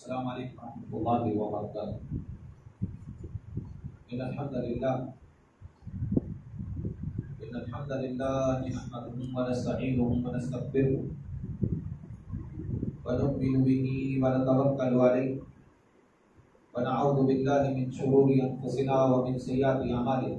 السلام علیکم ورحمۃ اللہ وبرکاتہ۔ ان الحمد للہ نحمده ونستعینه ونستغفره ونؤمن به ونتوکل علیہ ونعوذ باللہ من شرور انفسنا ومن سیئات اعمالنا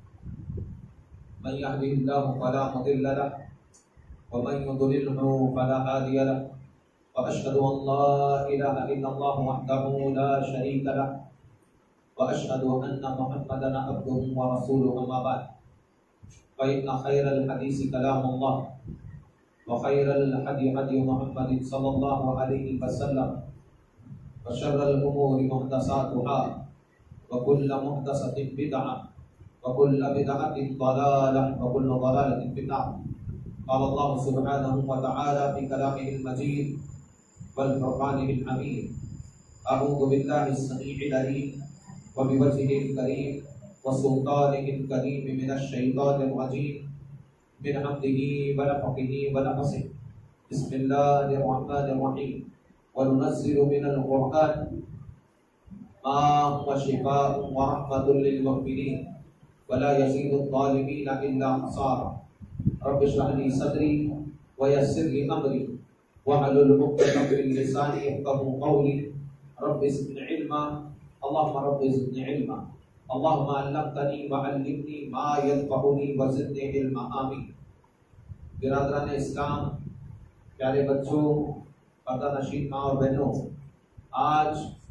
من يهده الله فلا مضل له ومن يضلل فلا هادي له وأشهد أن لا إله إلا الله وحده لا شريك له وأشهد أن محمدا عبده ورسوله أما بعد فإن خير الحديث كلام الله وخير الهدي هدي محمد صلى الله عليه وسلم وشر الأمور محدثاتها وكل محدثة بدعة وكل بدعة ضلالة وكل ضلالة في النار قال الله سبحانه وتعالى في كلامه المجيد والفرقانه الحميد أعوذ بالله السميع العليم وبوجهه الكريم وسلطانه الكريم من الشيطان الرجيم من حمده ونفخه ونفسه بسم الله الرحمن الرحيم وننزل من القرآن ما هو شفاء ورحمة للمؤمنين ولا يزيد الظالمين إلا خسارا رب اشرح لي صدري ويسر لي أمري واحلل عقدة من لساني يفقهوا قولي رب زدني علما اللهم رب زدني علما اللهم علمتني وعلمني ما ينفعني وزدني علما آمين۔ برادران اسلام، پیارے بچوں، پردہ نشین ماں اور بہنوں، آج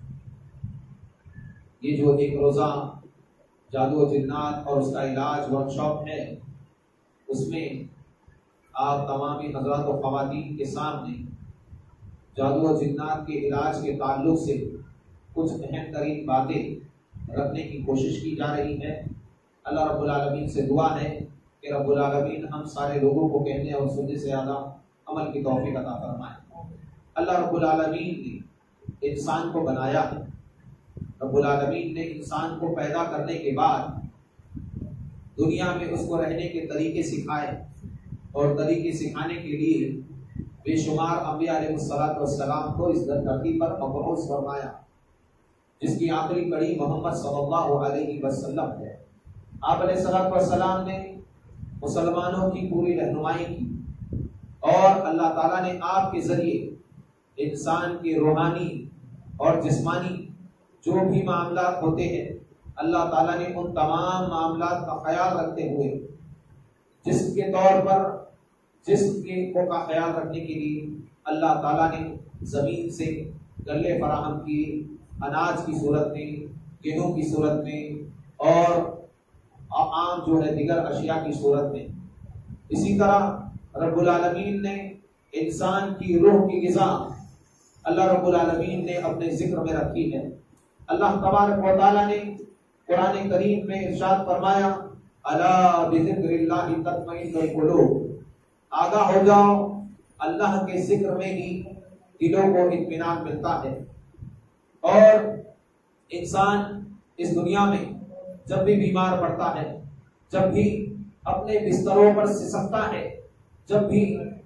یہ جو ایک روزہ جادو و جنات اور اس کا علاج ورکشاپ ہے، اس میں آپ تمامی حضرات و خواتین کے سامنے جادو و جنات کے علاج کے تعلق سے کچھ اہم ترین باتیں رکھنے کی کوشش کی جا رہی ہے۔ اللہ رب العالمین سے دعا ہے کہ رب العالمین ہم سارے لوگوں کو کہنے اور سننے سے زیادہ عمل کی توفیق عطا فرمائے۔ اللہ رب العالمین نے انسان کو بنایا ہے، رب العالمین نے انسان کو پیدا کرنے کے بعد دنیا میں اس کو رہنے کے طریقے سکھائے اور طریقے سکھانے کے لیے بے شمار انبیاء علیہ السلام کو اس دھرتی پر مبعوث فرمایا، جس کی آخری کڑی محمد صلی اللہ علیہ وسلم ہے۔ آپ علیہ السلام نے مسلمانوں کی پوری رہنمائی کی اور اللہ تعالیٰ نے آپ کے ذریعے انسان کے روحانی اور جسمانی جو بھی معاملات ہوتے ہیں، اللہ تعالیٰ نے ان تمام معاملات کا خیال رکھتے ہوئے جسم کے طور پر جسم کا خیال رکھنے کے لیے اللہ تعالیٰ نے زمین سے غلے فراہم کیے، اناج کی صورت میں، گیہوں کی صورت میں اور عام جو ہے دیگر اشیاء کی صورت میں۔ اسی طرح رب العالمین نے انسان کی روح کی غذا اللہ رب العالمین نے اپنے ذکر میں رکھی ہے۔ اللہ تبارک و تعالیٰ نے قرآن کریم میں ارشاد فرمایا، الا بذکر اللہ تطمئن القلوب، آگاہ ہو جاؤ، اللہ کے ذکر میں ہی دلوں کو اطمینان ملتا ہے۔ اور انسان اس دنیا میں جب بھی بیمار پڑتا ہے، جب بھی اپنے بستروں پر سسکتا ہے، جب بھی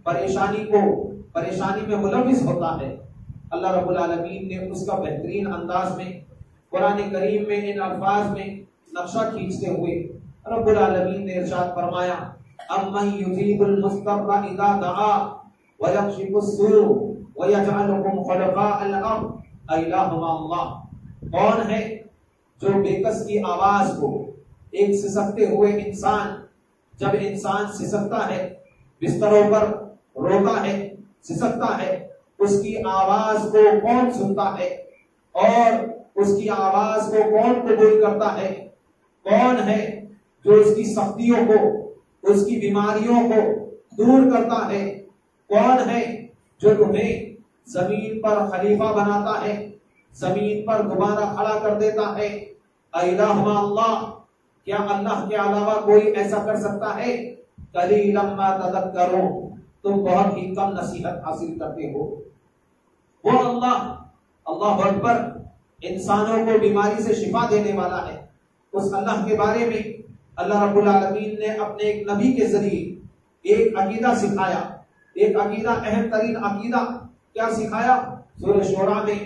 پریشانی میں ملوث ہوتا ہے، اللہ رب العالمین نے اس کا بہترین انداز میں قرآن کریم میں ان الفاظ میں نقشہ کھینچتے ہوئے رب العالمین نے ارشاد فرمایا، امن یجیب المضطر اذا دعا ویکشف السوء ویجعلکم خلفاء الارض الہ مع اللہ، کون ہے جو بے کس کی آواز کو ایک سسکتے ہوئے انسان، جب انسان سسکتا ہے، بستروں پر روتا ہے، سسکتا ہے، اس کی آواز کو کون سنتا ہے اور اس کی آواز کو کون قبول کرتا ہے؟ کون ہے جو اس کی سختیوں کو، اس کی بیماریوں کو دور کرتا ہے؟ کون ہے جو تمہیں زمین پر خلیفہ بناتا ہے، زمین پر دوبارہ کھڑا کر دیتا ہے؟ الہ مع اللہ، کیا اللہ کے علاوہ کوئی ایسا کر سکتا ہے؟ قلیلا ما تذکرون، تم بہت ہی کم نصیحت حاصل کرتے ہو۔ وہ اللہ اکبر، انسانوں کو بیماری سے شفا دینے والا ہے۔ اس اللہ کے بارے میں اللہ رب العالمین نے اپنے ایک نبی کے ذریعے ایک عقیدہ سکھایا، ایک عقیدہ، اہم ترین عقیدہ کیا سکھایا؟ سورہ شورى میں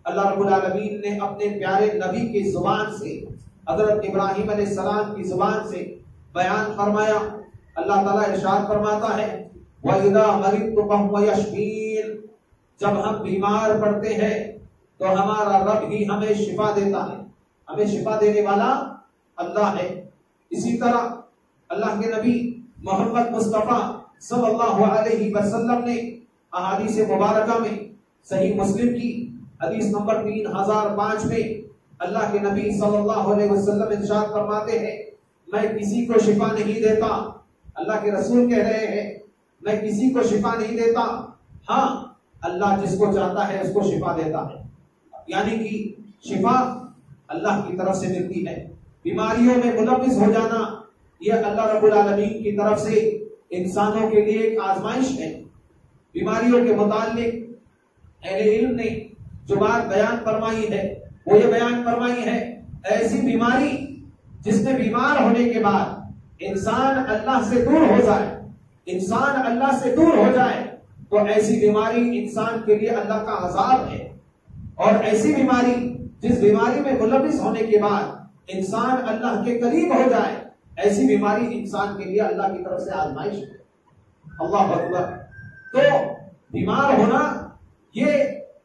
اللہ رب العالمین نے اپنے پیارے نبی کی زبان سے، حضرت ابراہیم علیہ السلام کی زبان سے بیان فرمایا۔ اللہ تعالیٰ ارشاد فرماتا ہے وَإِذَا مَرِضْتُ فَهُوَ يَشْفِينِ، جب ہم بیمار پڑتے ہیں تو ہمارا رب ہی ہمیں شفا دیتا ہے، ہمیں شفا دینے والا اللہ ہے۔ اسی طرح اللہ کے نبی محمد مصطفیٰ صلی اللہ علیہ وسلم نے احادیث مبارکہ میں صحیح مسلم کی حدیث نمبر 3005 میں اللہ کے نبی صلی اللہ علیہ وسلم ارشاد فرماتے ہیں میں کسی کو شفا نہیں دیتا، اللہ کے رسول کہہ رہے ہیں میں کسی کو شفا نہیں دیتا، ہاں اللہ جس کو چاہتا ہے اس کو شفا دیتا ہے، یعنی کہ شفا اللہ کی طرف سے ملتی ہے۔ بیماریوں میں ملوث ہو جانا یہ اللہ رب العالمین کی طرف سے انسانوں کے لیے ایک آزمائش ہے۔ بیماریوں کے متعلق اہل علم نے جو بات بیان فرمائی ہے وہ یہ بیان فرمائی ہے ایسی بیماری جس میں بیمار ہونے کے بعد انسان اللہ سے دور ہو جائے، انسان اللہ سے دور ہو جائے تو ایسی بیماری انسان کے لیے اللہ کا عذاب ہے، اور ایسی بیماری جس بیماری میں ملوث ہونے کے بعد انسان اللہ کے قریب ہو جائے ایسی بیماری انسان کے لیے اللہ کی طرف سے آزمائش ہے۔ اللہ اکبر۔ تو بیمار ہونا یہ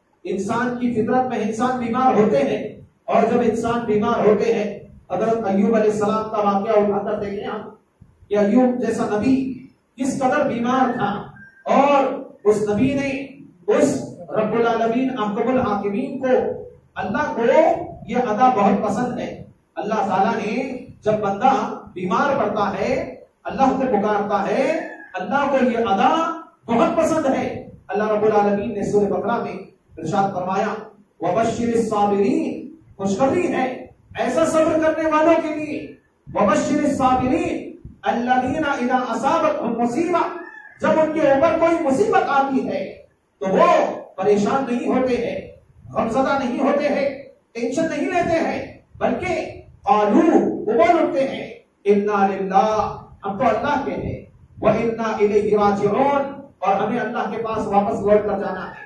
انسان کی فطرت میں، انسان بیمار ہوتے ہیں، اور جب انسان بیمار ہوتے ہیں حضرت ایوب علیہ السلام کا واقعہ اٹھا کر دیکھیں ہم کہ ایوب جیسا نبی کس قدر بیمار تھا، اور اس نبی نے اس رب العالمین احکم الحاکمین کو، اللہ کو یہ ادا بہت پسند ہے۔ اللہ تعالیٰ نے جب بندہ بیمار پڑتا ہے اللہ سے پکارتا ہے، اللہ کو یہ ادا بہت پسند ہے۔ اللہ رب العالمین نے سورہ بقرہ میں ارشاد فرمایا وَبَشِّرِ الصَّابِرِينَ، خوشخبری ہے ایسا صبر کرنے والوں کے لیے، وَبَشِّرِ الصَّابِرِينَ الَّذِينَ إِذَا أَصَابَتْهُمْ مُصِيبَةٌ، جب ان کے اوپر کوئی مصیبت آتی ہے تو وہ پریشان نہیں ہوتے ہیں، غمزدہ نہیں ہوتے ہیں، ٹینشن نہیں لیتے ہیں، بلکہ قالوا، وہ بول اٹھتے ہیں اِنَّا لِلَّهِ، ہم تو اللہ کے ہیں، وَإِنَّا إِلَيْهِ رَاجِعُونَ، اور ہمیں اللہ کے پاس واپس لوٹ کر جانا ہے۔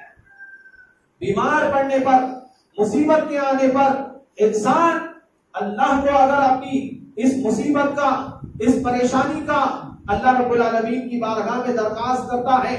بیمار پڑنے پر، مصیبت کے آنے پر انسان اللہ کو اگر اپنی اس مصیبت کا، اس پریشانی کا اللہ رب العالمین کی بارگاہ میں درخواست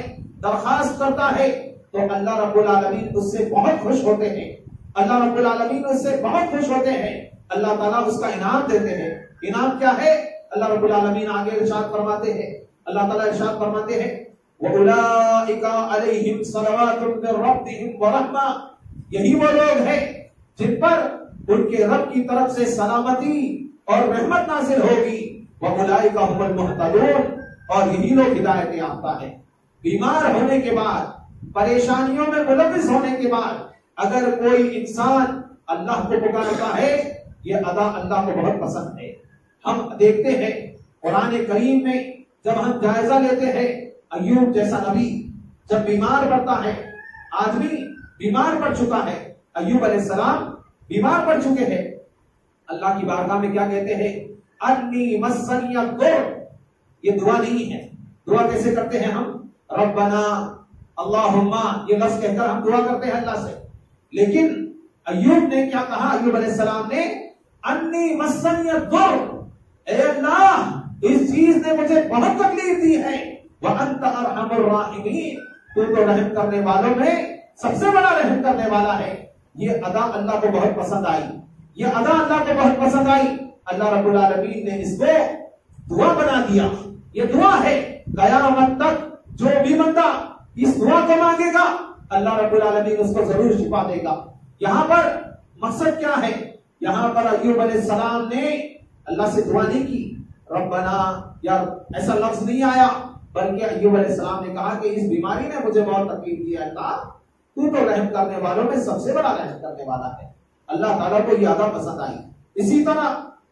کرتا ہے تو اللہ رب العالمین اس سے بہت خوش ہوتے ہیں، اللہ رب العالمین اس سے بہت خوش ہوتے ہیں، اللہ تعالیٰ اس کا انعام دیتے ہیں۔ انعام کیا ہے؟ اللہ رب العالمین آگے ارشاد فرماتے ہیں، اللہ تعالیٰ ارشاد فرماتے ہیں وَأُولَئِكَ عَلَيْهِمْ صَلَوَاتٌ مِّن رَّبِّهِمْ وَرَحْمَةٌ، یہی وہ لوگ ہیں جن پر ان کے رب کی طرف سے سلامتی اور رحمت نازل ہوگی، وَأُولَئِكَ هُمُ الْمُهْتَدُونَ، اور یہی لوگ ہدایت یافتہ ہیں۔ بیمار ہونے کے بعد، پریشانیوں میں ملوث ہونے کے بعد اگر کوئی انسان اللہ کو پکارتا ہے یہ ادا اللہ کو بہت پسند ہے۔ ہم دیکھتے ہیں قرآن کریم میں جب ہم جائزہ لیتے ہیں ایوب جیسا نبی جب بیمار پڑتا ہے، آدمی بیمار پڑ چکا ہے، ایوب علیہ السلام بیمار پڑ چکے ہیں، اللہ کی بارگاہ میں کیا کہتے ہیں انی مسنی الضر، یہ دعا نہیں ہے۔ دعا کیسے کرتے ہیں ہم؟ ربنا اللہم، یہ لفظ کہہ کر ہم دعا کرتے ہیں اللہ سے، لیکن ایوب نے کیا کہا؟ ایوب علیہ السلام نے انی مسنی الضر، اے اللہ اس چیز نے مجھے بہت تکلیف دی ہے، وانت ارحم الراحمین، تو رحم کرنے والوں میں سب سے بڑا رحم کرنے والا ہے۔ یہ ادا اللہ کو بہت پسند آئی، یہ ادا اللہ کو بہت پسند آئی۔ اللہ رب العالمین نے اس کو دعا بنا دیا، یہ دعا ہے قیامت تک جو بھی بندہ اس دعا کو مانگے گا اللہ رب العالمین اس کو ضرور شفا دے گا۔ یہاں پر مقصد کیا ہے؟ یہاں پر ایوب علیہ السلام نے اللہ سے دعا نہیں کی ربنا، یا ایسا لفظ نہیں آیا، بلکہ ایوب علیہ السلام نے کہا کہ اس بیماری نے مجھے بہت تکلیف دی ہے، اللہ تو رحم کرنے والوں میں سب سے بڑا رحم کرنے والا ہے۔ اللہ تعالیٰ کو یہ ادا پسند آئی۔ اسی طرح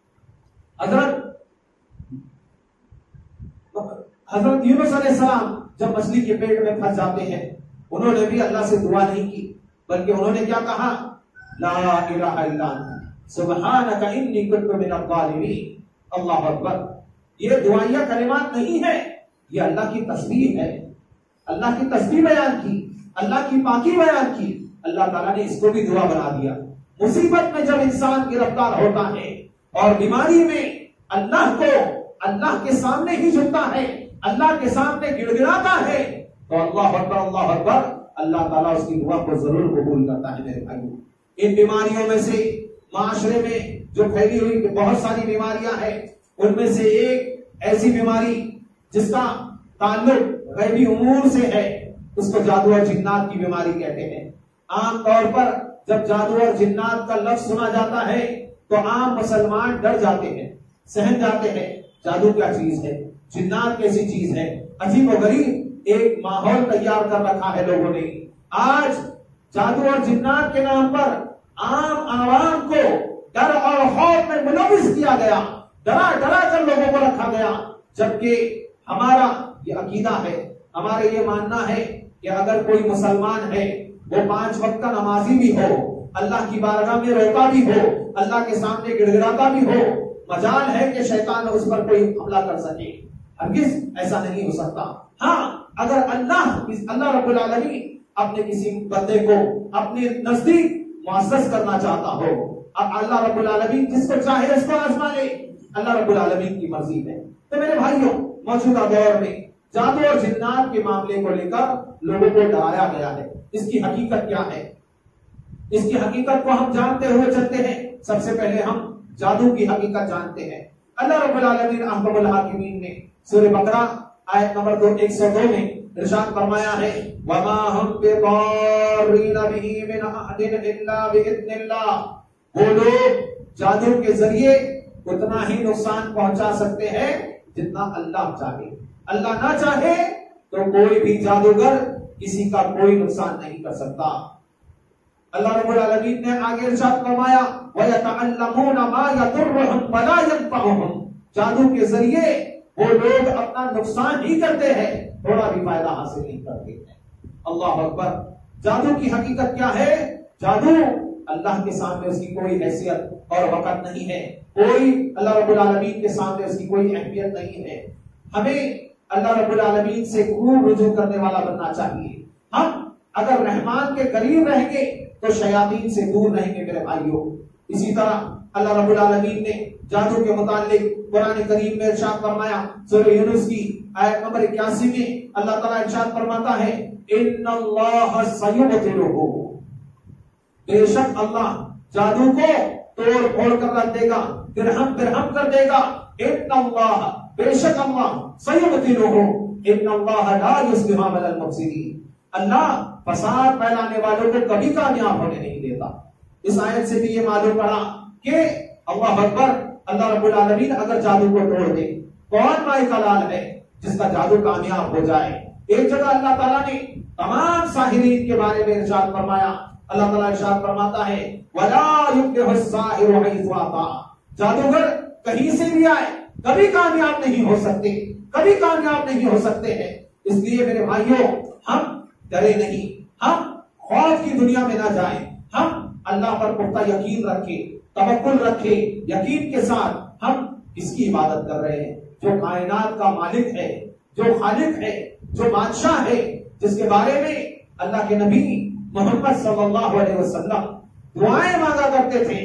حضرت یونس علیہ السلام جب مچھلی کے پیٹ میں پھنس جاتے ہیں انہوں نے بھی اللہ سے دعا نہیں کی، بلکہ انہوں نے کیا کہا؟ لا الہ الا انت سبحانک انی کنت من الظالمین۔ اللہ اکبر۔ یہ دعائیہ کلمات نہیں ہے، یہ اللہ کی تسبیح ہے، اللہ کی تسبیح بیان کی، اللہ کی پاکی بیان کی، اللہ تعالیٰ نے اس کو بھی دعا بنا دیا. مصیبت میں جب انسان گرفتار ہوتا ہے اور بیماری میں اللہ کے سامنے ہی جھکتا ہے, اللہ کے سامنے گڑ گڑاتا ہے, تو اللہ اکبر اللہ اکبر, اللہ تعالیٰ اس کی دعا کو ضرور قبول کرتا ہے. میرے بھائیوں, ان بیماریوں میں سے معاشرے میں جو پھیلی ہوئی بہت ساری بیماریاں ہیں, ان میں سے ایک ایسی بیماری جس کا تعلق غیبی امور سے ہے, اس کو جادو اور جنات کی بیماری کہتے ہیں. عام طور پر جب جادو اور جنات کا لفظ سنا جاتا ہے تو عام مسلمان ڈر جاتے ہیں, سہم جاتے ہیں. جادو کیا چیز ہے, جنات کیسی چیز ہے, عجیب و غریب ایک ماحول تیار کر رکھا ہے لوگوں نے. آج جادو اور جنات کے نام پر عام عوام کو ڈر اور خوف میں ملوث کیا گیا, ڈرا ڈرا کر لوگوں کو رکھا گیا. جبکہ ہمارا یہ عقیدہ ہے, ہمارا یہ ماننا ہے کہ اگر کوئی مسلمان ہے وہ 5 وقت کا نمازی بھی ہو, اللہ کی بارگاہ میں روتا بھی ہو, اللہ کے سامنے گڑ گڑاتا بھی ہو, مجال ہے کہ شیطان اس پر کوئی حملہ کر سکے. ہرگز ایسا نہیں ہو سکتا. ہاں, اگر اللہ رب العالمین اپنے کسی بندے کو اپنے نزدیک معزز کرنا چاہتا ہو, اب اللہ رب العالمین جس کو چاہے اس کو آزما لے, اللہ رب العالمین کی مرضی ہے. تو میرے بھائیوں, موجودہ دور میں جادو اور جنات کے معاملے کو لے کر لوگوں کو ڈرایا گیا ہے. اس کی حقیقت کیا ہے؟ اس کی حقیقت کو ہم جانتے ہوئے چلتے ہیں. سب سے پہلے ہم جادو کی حقیقت جانتے ہیں. اللہ رب العالمین احکم الحاکمین نے سورہ بقرہ آیت نمبر 102 میں ارشاد فرمایا ہے, وَمَا هُمْ بِضَارِّينَ بِهِ مِنْ أَحَدٍ إِلَّا بِإِذْنِ اللَّهِ. وہ لوگ جادو کے ذریعے اتنا ہی نقصان پہنچا سکتے ہیں جتنا اللہ چاہے. اللہ نہ چاہے تو کوئی بھی جادوگر کسی کا کوئی نقصان نہیں کر سکتا. اللہ رب العالمین نے آگے ارشاد فرمایا, وَيَتَعَلَّمُونَ مَا يَضُرُّهُمْ وَلَا يَنفَعُهُمْ. جادو کے ذریعے وہ لوگ اپنا نقصان ہی کرتے ہیں, تھوڑا بھی فائدہ حاصل نہیں کرتے ہیں. اللہ اکبر. جادو کی حقیقت کیا ہے؟ جادو اللہ کے سامنے اس کی کوئی حیثیت اور وقت نہیں ہے, کوئی اللہ رب العالمین کے سامنے اس کی کوئی اہمیت نہیں ہے. ہمیں اللہ رب العالمین سے خوب رجوع کرنے والا بننا چاہیے. ہم اگر رحمان کے قریب رہیں گے تو شیاطین سے دور رہیں گے. میرے بھائیوں, اسی طرح اللہ رب العالمین نے جادو کے متعلق قرآن کریم میں ارشاد فرمایا. سورہ یونس کی آیت نمبر 81 میں اللہ تعالیٰ ارشاد فرماتا ہے, ان اللہ سیبطلہ. بے شک اللہ جادو کو توڑ پھوڑ کر رکھ دے گا, درہم درہم کر دے گا. ان اللہ, بے شک اللہ, سیبطلہ, ان اللہ لا یصلح عمل المفسدین. اللہ فساد پھیلانے والوں کو کبھی کامیاب ہونے نہیں دیتا. اس آیت سے بھی یہ معلوم پڑا کہ اللہ اکبر, اللہ رب العالمین اگر جادو کو توڑ دے, کون مائے کلال ہے جس کا جادو کامیاب ہو جائے. ایک جگہ اللہ تعالیٰ نے تمام ساحرین کے بارے میں ارشاد فرمایا. اللہ تعالیٰ ارشاد فرماتا ہے, وَلَا يُفْلِحُ السَّاحِرُ حَيْثُ أَتَىٰ. جادوگر کہیں سے بھی آئے کبھی کامیاب نہیں ہو سکتے, کبھی کامیاب نہیں ہو سکتے ہیں. اس لیے میرے بھائیوں, ہم ڈرے نہیں, ہم خوف کی دنیا میں نہ جائیں. ہم اللہ پر پختہ یقین رکھیں, توکل رکھیں. یقین کے ساتھ ہم اس کی عبادت کر رہے ہیں جو کائنات کا مالک ہے, جو خالق ہے, جو بادشاہ ہے, جس کے بارے میں اللہ کے نبی محمد صلی اللہ علیہ وسلم دعائیں مانگا کرتے تھے.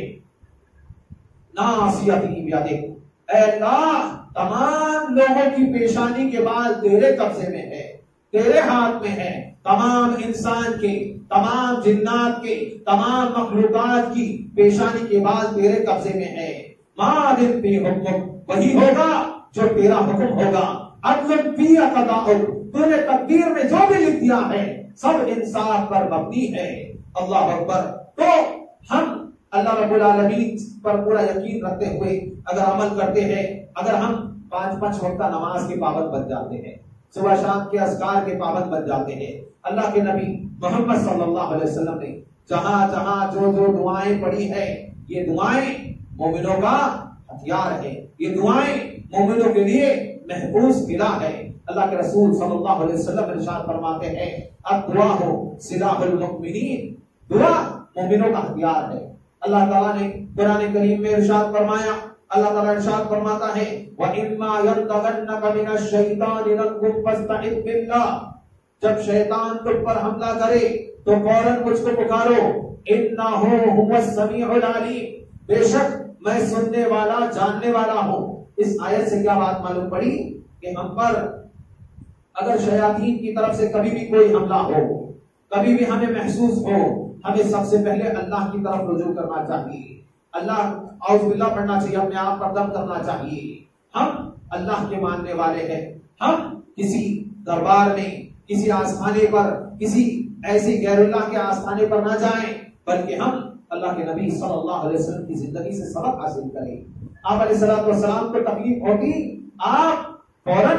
ناصیتی بیادک, اے اللہ تمام لوگوں کی پیشانی کے بعد تیرے قبضے میں ہے, تیرے ہاتھ میں ہے. تمام انسان کے, تمام جنات کے, تمام مخلوقات کی پیشانی کے بعد تیرے قبضے میں ہے. ماضٍ فی حکم, وہی ہوگا جو تیرا حکم ہوگا. عدل فی قضاء, تو نے تقدیر میں جو بھی لکھ دیا ہے سب انصاف پر مبنی ہے. اللہ اکبر. تو ہم اللہ رب العالمین پر پورا یقین رکھتے ہوئے اگر عمل کرتے ہیں, اگر ہم 5 وقت نماز کے پابند بن جاتے ہیں, صبح شام کے اذکار کے پابند بن جاتے ہیں. اللہ کے نبی محمد صلی اللہ علیہ وسلم نے جہاں جہاں جو جو دعائیں پڑھی ہیں, یہ دعائیں مومنوں کا ہتھیار ہے, یہ دعائیں مومنوں کے لیے محفوظ قلعہ ہے. اللہ کے رسول صلی اللہ علیہ وسلم ارشاد فرماتے ہیں, الدعاء سلاح المؤمنین, دعا مومنوں کا ہتھیار ہے. اللہ تعالیٰ نے قرآن کریم میں ارشاد فرمایا, اللہ تعالیٰ ارشاد فرماتا ہے, وَإِمَّا يَنْتَغَنَّكَ مِنَ الشَّيْطَانِ نَزْغٌ فَاسْتَعِذْ بِاللَّهِ. جب شیطان تم پر حملہ کرے تو فوراً مجھ کو پکارو، انہو هو السمیع العلیم، بے شک میں سننے والا جاننے والا ہوں۔ اس آیت سے کیا بات معلوم پڑی کہ ہم پر اگر شیاطین کی طرف سے کبھی بھی کوئی حملہ ہو، کبھی بھی ہمیں محسوس ہو، ہمیں سب سے پہلے اللہ کی طرف رجوع کرنا چاہیے، اللہ اعوذ باللہ پڑھنا چاہیے، اپنے آپ پر دم کرنا چاہیے۔ ہم اللہ کے ماننے والے ہیں، ہم کسی دربار میں، کسی آستانے پر، کسی ایسی غیر اللہ کے آستانے پر نہ جائیں، بلکہ ہم اللہ کے نبی صلی اللہ علیہ وسلم کی زندگی سے سبق حاصل کریں۔ آپ علیہ السلام کو تکلیف ہوتی، آپ فوراً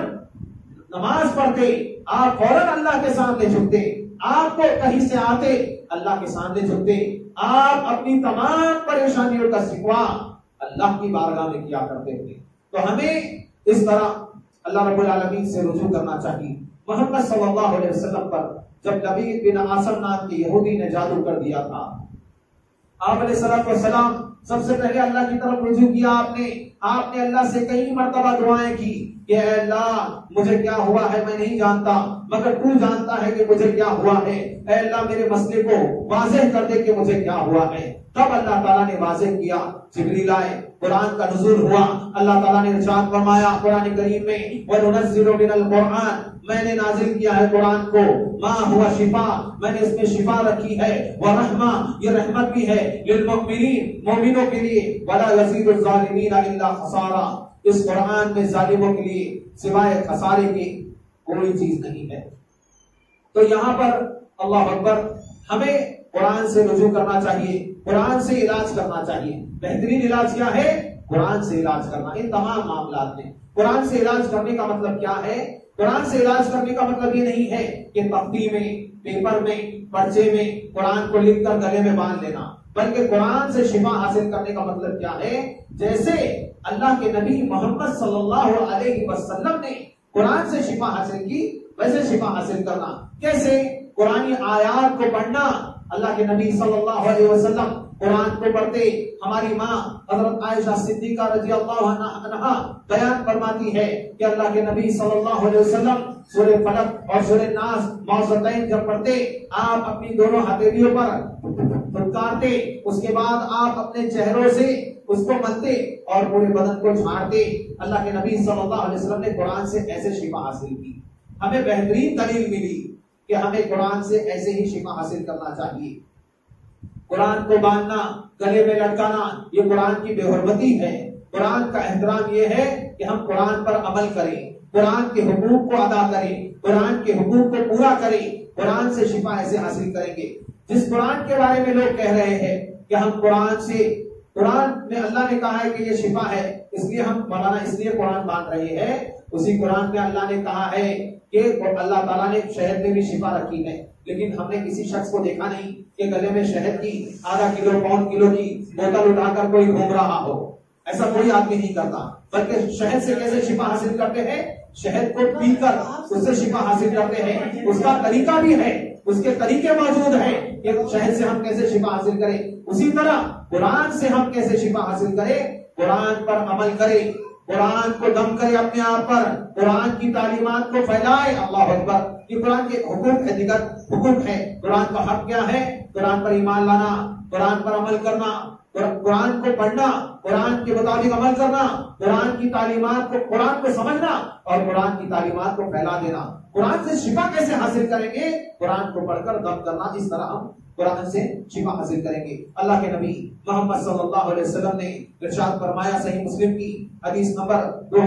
نماز پڑھتے، آپ فوراً اللہ کے سامنے جھکتے، آپ کو کہیں سے آتے اللہ کے سامنے جھکتے، آپ اپنی تمام پریشانیوں کا شکوہ اللہ کی بارگاہ میں کیا کرتے تھے۔ تو ہمیں اس طرح اللہ رب العالمین سے رجوع کرنا چاہیے۔ محمد صلی اللہ علیہ وسلم پر جب لبید بن عاصم نام کے یہودی نے جادو کر دیا تھا، آپ علیہ السلام سب سے پہلے اللہ کی طرف رجوع کیا، آپ نے اللہ سے کئی مرتبہ دعائیں کی کہ اے اللہ مجھے کیا ہوا ہے میں نہیں جانتا، مگر تو جانتا ہے کہ مجھے کیا ہوا ہے، اے اللہ میرے مسئلے کو واضح کر دے کہ مجھے کیا ہوا ہے۔ تب اللہ تعالیٰ نے واضح کیا، جبریل آئے، قرآن کا نزول ہوا، اللہ تعالیٰ نے ارشاد فرمایا قرآن کریم میں وَنُنَزِّلُ مِنَ الْقُرْآنِ، میں نے نازل کیا ہے قرآن کو، ما ہوا شفا، میں نے اس میں شفا رکھی ہے، ورحمہ، یہ رحمت بھی ہے، للمؤمنین، مومنوں کے لیے، وَلَا يَزِيدُ الظَّالِمِينَ إِلَّا خَسَارًا، اس قرآن میں ظالموں کے لیے سوائے خسارے کی کوئی چیز نہیں ہے۔ تو یہاں پر اللہ اکبر، ہمیں قرآن سے رجوع کرنا چاہیے، قرآن سے علاج کرنا چاہیے۔ بہترین علاج کیا ہے؟ قرآن سے علاج کرنا۔ ان تمام معاملات میں قرآن سے علاج کرنے کا مطلب کیا ہے؟ قرآن سے علاج کرنے کا مطلب یہ نہیں ہے کہ تختی میں، پیپر میں، پرچے میں قرآن کو لکھ کر گلے میں باندھ لینا، بلکہ قرآن سے شفا حاصل کرنے کا مطلب کیا ہے؟ جیسے اللہ کے نبی محمد صلی اللہ علیہ وسلم نے قرآن سے شفا حاصل کی، ویسے شفا حاصل کرنا۔ کیسے؟ قرآنی آیات کو پڑھنا۔ اللہ کے نبی صلی اللہ علیہ وسلم قرآن کو پڑھتے، ہماری ماں حضرت عائشہ صدیقہ رضی اللہ عنہا بیان فرماتی ہے کہ اللہ کے نبی صلی اللہ علیہ وسلم سورہ فلق اور سورہ ناس معوذتین جب پڑھتے، آپ اپنی دونوں ہتھیلیوں پر پھٹکارتے، اس کے بعد آپ اپنے چہروں سے اس کو ملتے اور پورے بدن کو جھاڑتے۔ اللہ کے نبی صلی اللہ علیہ وسلم نے قرآن سے ایسے شفا حاصل کی۔ ہمیں بہترین دلیل ملی کہ ہمیں قرآن سے ایسے ہی شفا حاصل کرنا چاہیے۔ قرآن کو باندھنا، گلے میں لٹکانا، یہ قرآن کی بے حرمتی ہے۔ قرآن کا احترام یہ ہے کہ ہم قرآن پر عمل کریں، قرآن کے حقوق کو ادا کریں، قرآن کے حقوق کو پورا کریں۔ قرآن سے شفا ایسے حاصل کریں گے۔ جس قرآن کے بارے میں لوگ کہہ رہے ہیں کہ ہم قرآن میں اللہ نے کہا ہے کہ یہ شفا ہے، اس لیے ہم مولانا اس لیے قرآن باندھ رہے ہیں، اسی قرآن میں اللہ نے کہا ہے کہ اللہ تعالیٰ نے شہد میں بھی شفا رکھی ہے، لیکن ہم نے کسی شخص کو دیکھا نہیں کہ گلے میں شہد کی آدھا کلو پون کلو کی بوتل اٹھا کر کوئی گھوم رہا ہو۔ ایسا کوئی آدمی نہیں کرتا، بلکہ شہد سے کیسے شفا حاصل کرتے ہیں؟ شہد کو پی کر اس سے شفا حاصل کرتے ہیں۔ اس کا طریقہ بھی ہے، اس کے طریقے موجود ہیں کہ شہد سے ہم کیسے شفا حاصل کریں۔ اسی طرح قرآن سے ہم کیسے شفا حاصل کریں؟ قرآن پر عمل کریں، قرآن کو دم کرے اپنے آپ پر، قرآن کی تعلیمات کو پھیلائے۔ اللہ اکبر، یہ قرآن کے حقوق ہے، دیگر حقوق ہے۔ قرآن کا حق کیا ہے؟ قرآن پر ایمان لانا، قرآن پر عمل کرنا، قرآن کو پڑھنا، قرآن کے مطابق عمل کرنا، قرآن کی تعلیمات کو، قرآن کو سمجھنا اور قرآن کی تعلیمات کو پھیلا دینا۔ قرآن سے شفا کیسے حاصل کریں گے؟ قرآن کو پڑھ کر دم کرنا، اس طرح ہم قرآن سے شفا حاصل کریں گے۔ اللہ کے نبی محمد صلی اللہ علیہ وسلم نے ارشاد فرمایا، صحیح مسلم کی حدیث نمبر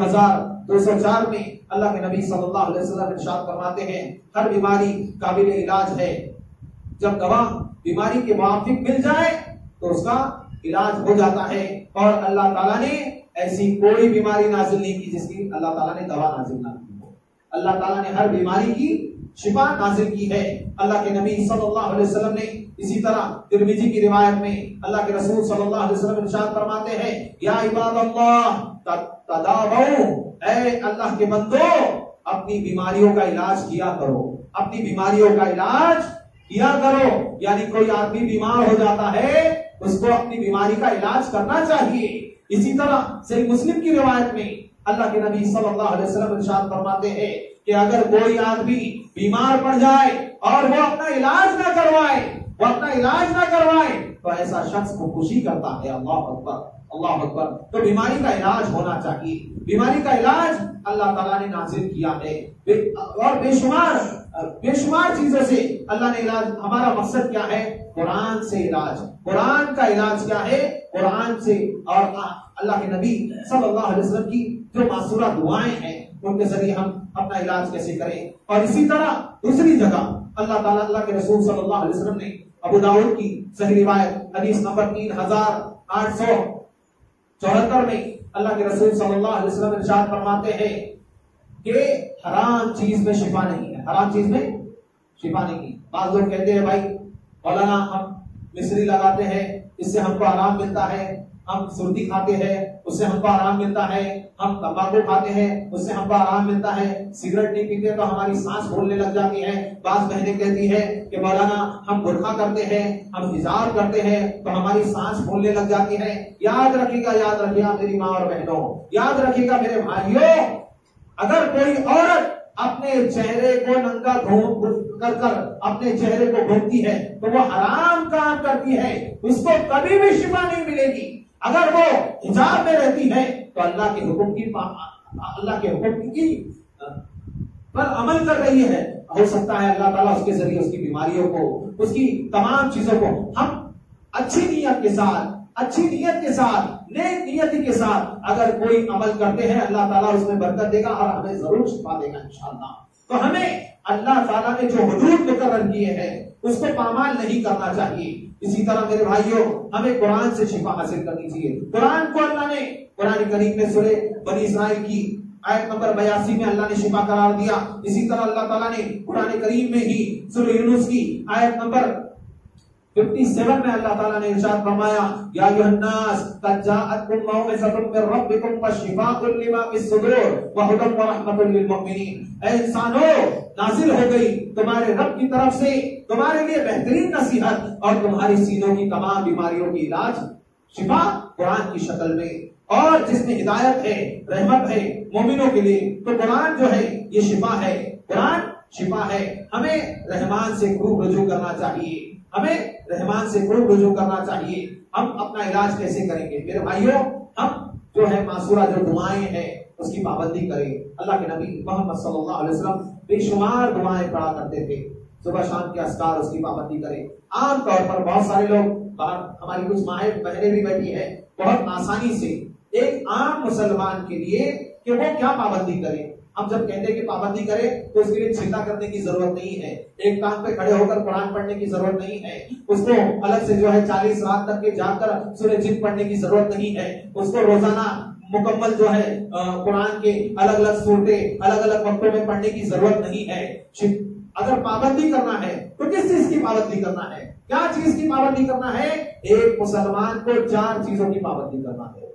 2204 میں اللہ کے نبی صلی اللہ علیہ وسلم ارشاد فرماتے ہیں، ہر بیماری قابل علاج ہے، جب دوا بیماری کے موافق مل جائے تو اس کا علاج ہو جاتا ہے۔ اور اللہ تعالیٰ نے ایسی کوئی بیماری نازل نہیں کی جس کی اللہ تعالیٰ نے دوا نازل نہ کی ہو۔ اللہ تعالیٰ نے ہر بیماری کی شفا نازل کی ہے۔ اللہ کے نبی صلی اللہ علیہ وسلم نے اسی طرح ترمذی کی روایت میں اللہ کے رسول صلی اللہ علیہ وسلم ارشاد فرماتے ہیں، یا عباد اللہ تداووا، اے اللہ کے بندو اپنی بیماریوں کا علاج کیا کرو، اپنی بیماریوں کا علاج کیا کرو۔ یعنی کوئی آدمی بیمار ہو جاتا ہے، اس کو اپنی بیماری کا علاج کرنا چاہیے۔ اسی طرح صحیح مسلم کی روایت میں اللہ کے نبی صلی اللہ علیہ وسلم ارشاد فرماتے ہیں کہ اگر کوئی آدمی بیمار پڑ جائے اور وہ اپنا علاج نہ کروائے تو ایسا شخص کو خوشی کرتا ہے. اللہ اکبر اللہ اکبر. تو بیماری کا علاج ہونا چاہیے. بیماری کا علاج اللہ تعالیٰ نے نازل کیا ہے اور بے شمار چیزوں سے اللہ نے علاج. ہمارا مقصد کیا ہے؟ قرآن سے علاج. قرآن کا علاج کیا ہے؟ قرآن سے. اور اللہ کے نبی صلی اللہ علیہ وسلم کی جو معصورہ دعائیں ہیں ان کے ذریعے ہم اپنا علاج کیسے کریں. اور اسی طرح دوسری جگہ اللہ تعالیٰ اللہ کے رسول صلی اللہ علیہ وسلم نے ابو داؤد کی صحیح روایت حدیث نمبر 3874 میں اللہ کے رسول صلی اللہ علیہ وسلم ارشاد فرماتے ہیں کہ حرام چیز میں شفا نہیں ہے. حرام چیز میں شفا نہیں ہے. بعض لوگ کہتے ہیں بھائی مولانا ہم مصری لگاتے ہیں اس سے ہم کو آرام ملتا ہے, ہم سردی کھاتے ہیں اس سے ہم کو آرام ملتا ہے, ہم تمباکو کھاتے ہیں اس سے ہم کو آرام ملتا ہے, سگریٹ نہیں پیتے تو ہماری سانس پھولنے لگ جاتی ہے. بعض بہنیں کہتی ہے کہ مولانا ہم برقع کرتے ہیں, ہم حجاب کرتے ہیں تو ہماری سانس پھولنے لگ جاتی ہے. یاد رکھیے گا میری ماں اور بہنوں, یاد رکھیے گا میرے بھائیوں, اگر کوئی عورت اپنے چہرے کو ننگا کر اپنے چہرے کو گھومتی ہے تو وہ حرام کام کرتی ہے, اس کو کبھی بھی شفا نہیں ملے گی. اگر وہ حجاب میں رہتی ہے تو اللہ کے حکم کی پر عمل کر رہی ہے. ہو سکتا ہے اللہ تعالیٰ اس کے ذریعے اس کی بیماریوں کو, اس کی تمام چیزوں کو ہم اچھی نیت کے ساتھ نیک نیتی کے ساتھ اگر کوئی عمل کرتے ہیں اللہ تعالیٰ اس میں برکت دے گا اور ہمیں ضرور شفا دے گا انشاءاللہ. تو ہمیں اللہ تعالیٰ نے جو حدود مقرر کیے ہیں اس کو پامال نہیں کرنا چاہیے. اسی طرح میرے بھائیوں ہمیں قرآن سے شفا حاصل کرنی چاہیے. قرآن کو اللہ نے قرآن کریم میں سورہ بنی اسرائیل کی آیت نمبر 82 میں اللہ نے شفا قرار دیا. اسی طرح اللہ تعالیٰ نے قرآن کریم میں ہی سورہ یونس کی آیت نمبر 57 میں اللہ تعالیٰ نے ارشاد فرمایا یا ایھا الناس قد جاءتکم موعظۃ من ربکم وشفاء لما فی الصدور وہدی ورحمۃ للمؤمنین. اے انسانو, نازل ہو گئی تمہارے رب کی طرف سے تمہارے لیے بہترین نصیحت اور تمہاری سینوں کی تمام بیماریوں کی علاج شفا قرآن کی شکل میں, اور جس میں ہدایت ہے رحمت ہے مومنوں کے لیے. تو قرآن جو ہے یہ شفا ہے, قرآن شفا ہے. ہمیں رحمان سے خوب رجوع کرنا چاہیے, کرنا چاہیے. ہم اپنا علاج کیسے کریں گے میرے بھائیوں؟ ہم جو ہے معصورہ جو دعائیں ہیں اس کی پابندی کریں. اللہ کے نبی محمد صلی اللہ علیہ وسلم بے شمار دعائیں پڑھا کرتے تھے, صبح شام کے اذکار اس کی پابندی کریں. عام طور پر بہت سارے لوگ باہر, ہماری کچھ مائیں بہنیں بھی بیٹھی ہیں, بہت آسانی سے ایک عام مسلمان کے لیے کہ وہ کیا پابندی کرے. ہم جب کہتے ہیں کہ پابندی کرے تو اس کے لیے چھٹا کرنے کی ضرورت نہیں ہے, ایک کام پہ کھڑے ہو کر قرآن پڑھنے کی ضرورت نہیں ہے, اس کو الگ سے جو ہے 40 رات تک کے جا کر سورہ جن پڑھنے کی ضرورت نہیں ہے, اس کو روزانہ مکمل جو ہے قرآن کے الگ الگ صورتیں الگ الگ وقتوں میں پڑھنے کی ضرورت نہیں ہے. اگر پابندی کرنا ہے تو کس چیز کی پابندی کرنا ہے؟ کیا چیز کی پابندی کرنا ہے؟ ایک مسلمان کو 4 چیزوں کی پابندی کرنا ہے.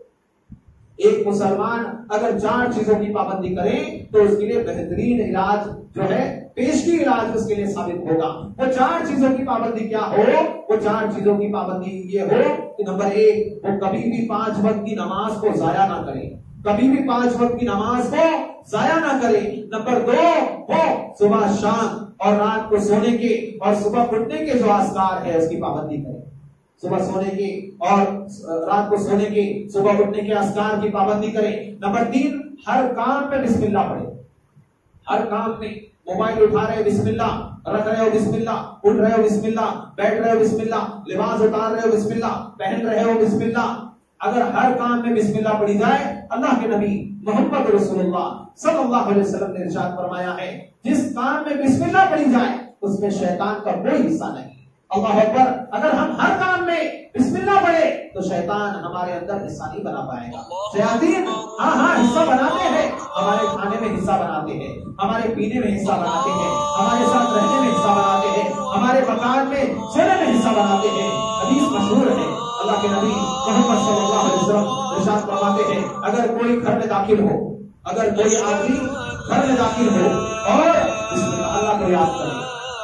ایک مسلمان اگر 4 چیزوں کی پابندی کرے تو اس کے لیے بہترین علاج جو ہے پیشگی علاج اس کے لیے ثابت ہوگا. وہ 4 چیزوں کی پابندی کیا ہو؟ وہ 4 چیزوں کی پابندی یہ ہو کہ نمبر 1 وہ کبھی بھی 5 وقت کی نماز کو ضائع نہ کرے, کبھی بھی 5 وقت کی نماز کو ضائع نہ کرے. نمبر 2 وہ صبح شام اور رات کو سونے کے اور صبح اٹھنے کے جو اذکار ہے اس کی پابندی کرے. صبح سونے کے اور رات کو سونے کے صبح اٹھنے کے اذکار کی پابندی کریں. نمبر 3 ہر کام میں بسم اللہ پڑھیں. ہر کام میں موبائل اٹھا رہے ہو بسم اللہ, رکھ رہے ہو بسم اللہ, اٹھ رہے ہو بسم اللہ, بیٹھ رہے ہو بسم اللہ, لباس اتار رہے ہو بسم اللہ, پہن رہے ہو بسم اللہ. اگر ہر کام میں بسم اللہ پڑھی جائے, اللہ کے نبی محمد رسول اللہ صلی اللہ علیہ وسلم نے ارشاد فرمایا ہے جس کام میں بسم اللہ پڑھی جائے اس میں شیطان کا کوئی حصہ نہیں. اللہ اکبر. اگر ہم ہر کام میں بسم اللہ پڑھے تو شیطان ہمارے اندر حصہ نہیں بنا پائے گا. شیاطین حصہ بناتے ہیں, ہمارے کھانے میں حصہ بناتے ہیں, ہمارے پینے میں حصہ بناتے ہیں, ہمارے ساتھ رہنے میں حصہ بناتے ہیں, ہمارے مکان میں سونے میں حصہ بناتے ہیں. حدیث مشہور ہے, اللہ کے نبی محمد صلی اللہ علیہ وسلم ارشاد فرماتے ہیں اگر کوئی گھر میں داخل ہو, اگر کوئی آدمی گھر میں داخل ہو اور بسم اللہ کو یاد کرے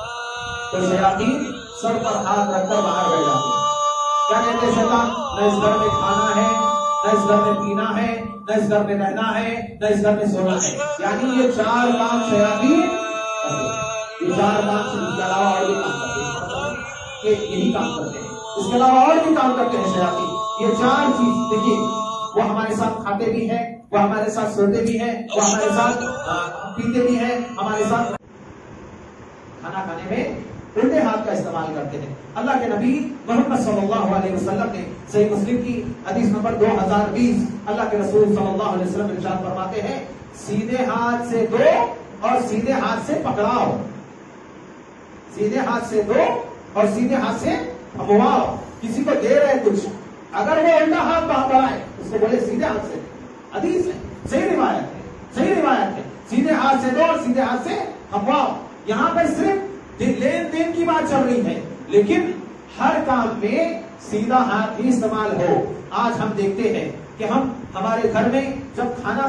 تو شیاطین سر پر ہاتھ رکھ کر باہر بیٹھ جاتے ہیں. کیا کہتے ہیں شیطان؟ نہ اس گھر میں کھانا ہے, نہ اس گھر میں پینا ہے, نہ اس گھر میں رہنا ہے, نہ اس گھر میں سونا ہے. یعنی یہ 4 کام شیاطین یہ 4 کام سے اس کے علاوہ اور بھی کام کرتے ہیں کہ یہی کام کرتے ہیں، اس کے علاوہ اور بھی کام کرتے ہیں شیاطین. یہ 4 چیز دیکھیے، وہ ہمارے ساتھ کھاتے بھی ہیں، وہ ہمارے ساتھ سوتے بھی ہیں، وہ ہمارے ساتھ پیتے بھی ہیں، ہمارے ساتھ کھانا کھانے میں الٹے ہاتھ کا استعمال کرتے ہیں. اللہ کے نبی محمد صلی اللہ علیہ وسلم نے صحیح مسلم کی حدیث نمبر 2020 اللہ کے رسول صلی اللہ علیہ وسلم ارشاد فرماتے ہیں، سیدھے ہاتھ سے دو اور سیدھے ہاتھ سے پکڑاؤ، سیدھے ہاتھ سے دو اور سیدھے ہاتھ سے تھمواؤ. کسی کو دے رہے کچھ، اگر وہ الٹا ہاتھ باہر بڑھائے اس کو بولے سیدھے ہاتھ سے. حدیث ہے، صحیح روایت ہے، صحیح روایت ہے. سیدھے ہاتھ سے دو اور سیدھے ہاتھ سے تھمواؤ. یہاں پر صرف لین دین کی بات چل رہی ہے، لیکن ہر کام میں سیدھا ہاتھ ہی استعمال ہو. آج ہم دیکھتے ہیں کہ ہم ہمارے گھر میں جب کھانا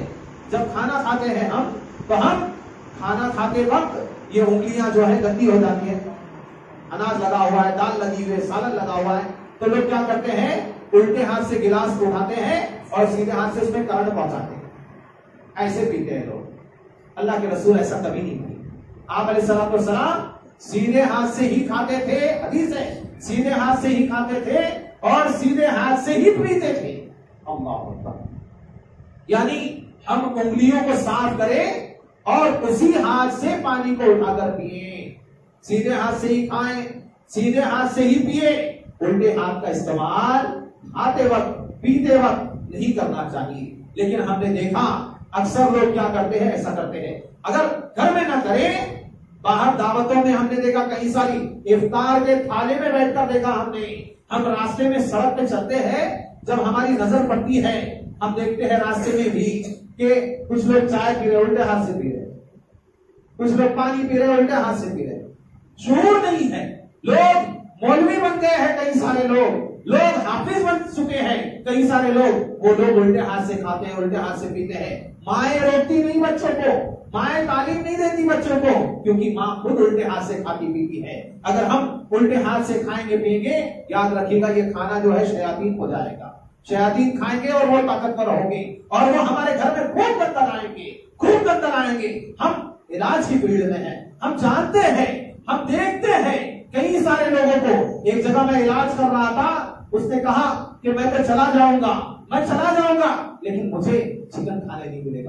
کھاتے ہیں ہم کھانا کھاتے وقت یہ انگلیاں جو ہے گندی ہو جاتی ہیں، اناج لگا ہوا ہے، دال لگی ہوئی ہے، سالن لگا ہوا ہے، تو لوگ کیا کرتے ہیں، الٹے ہاتھ سے گلاس کو اٹھاتے ہیں اور سیدھے ہاتھ سے اس میں کرنٹ پہنچاتے ہیں، ایسے پیتے ہیں لوگ. اللہ کے رسول ایسا کبھی نہیں کیا. آپ علیہ السلام والسلام سیدھے ہاتھ سے ہی کھاتے تھے، حدیث ہے، سیدھے ہاتھ سے ہی کھاتے تھے اور سیدھے ہاتھ سے ہی پیتے تھے. اللہ اکبر. یعنی ہم انگلیوں کو صاف کریں اور اسی ہاتھ سے پانی کو اٹھا کر پیئیں. سیدھے ہاتھ سے ہی کھائیں، سیدھے ہاتھ سے ہی پیئے. الٹے ہاتھ کا استعمال کھاتے وقت پیتے وقت نہیں کرنا چاہیے. لیکن ہم نے دیکھا اکثر لوگ کیا کرتے ہیں، ایسا کرتے ہیں. اگر گھر میں نہ کریں، باہر دعوتوں میں ہم نے دیکھا کئی ساری افطار کے تھالے میں بیٹھ کر دیکھا ہم نے. ہم راستے میں سڑک پہ چلتے ہیں، جب ہماری نظر پڑتی ہے ہم دیکھتے ہیں راستے میں بھی کہ کچھ لوگ چائے پی رہے الٹے ہاتھ سے پی رہے، کچھ لوگ پانی پی رہے الٹے ہاتھ سے پی رہے. شعور نہیں ہے. لوگ مولوی بن گئے ہیں، کئی سارے لوگ حافظ بن چکے ہیں، کئی سارے لوگ، وہ لوگ الٹے ہاتھ سے کھاتے ہیں، الٹے ہاتھ سے پیتے ہیں. مائیں روکتی نہیں بچوں کو، مائیں تعلیم نہیں دیتی بچوں کو، کیونکہ ماں خود الٹے ہاتھ سے کھاتی پیتی ہے. اگر ہم الٹے ہاتھ سے کھائیں گے پیئیں گے، یاد رکھیے گا یہ کھانا جو ہے شیاطین ہو جائے گا. شیاطین کھائیں گے اور وہ طاقتور ہوں گے اور وہ ہمارے گھر میں خوب گندر آئیں گے. ہم علاج کی فیلڈ میں ہیں، ہم جانتے ہیں، ہم دیکھتے ہیں کئی سارے لوگوں کو. ایک جگہ میں علاج کر رہا تھا، اس نے کہا کہ میں تو چلا جاؤں گا لیکن مجھے چکن کھانے نہیں ملے گا،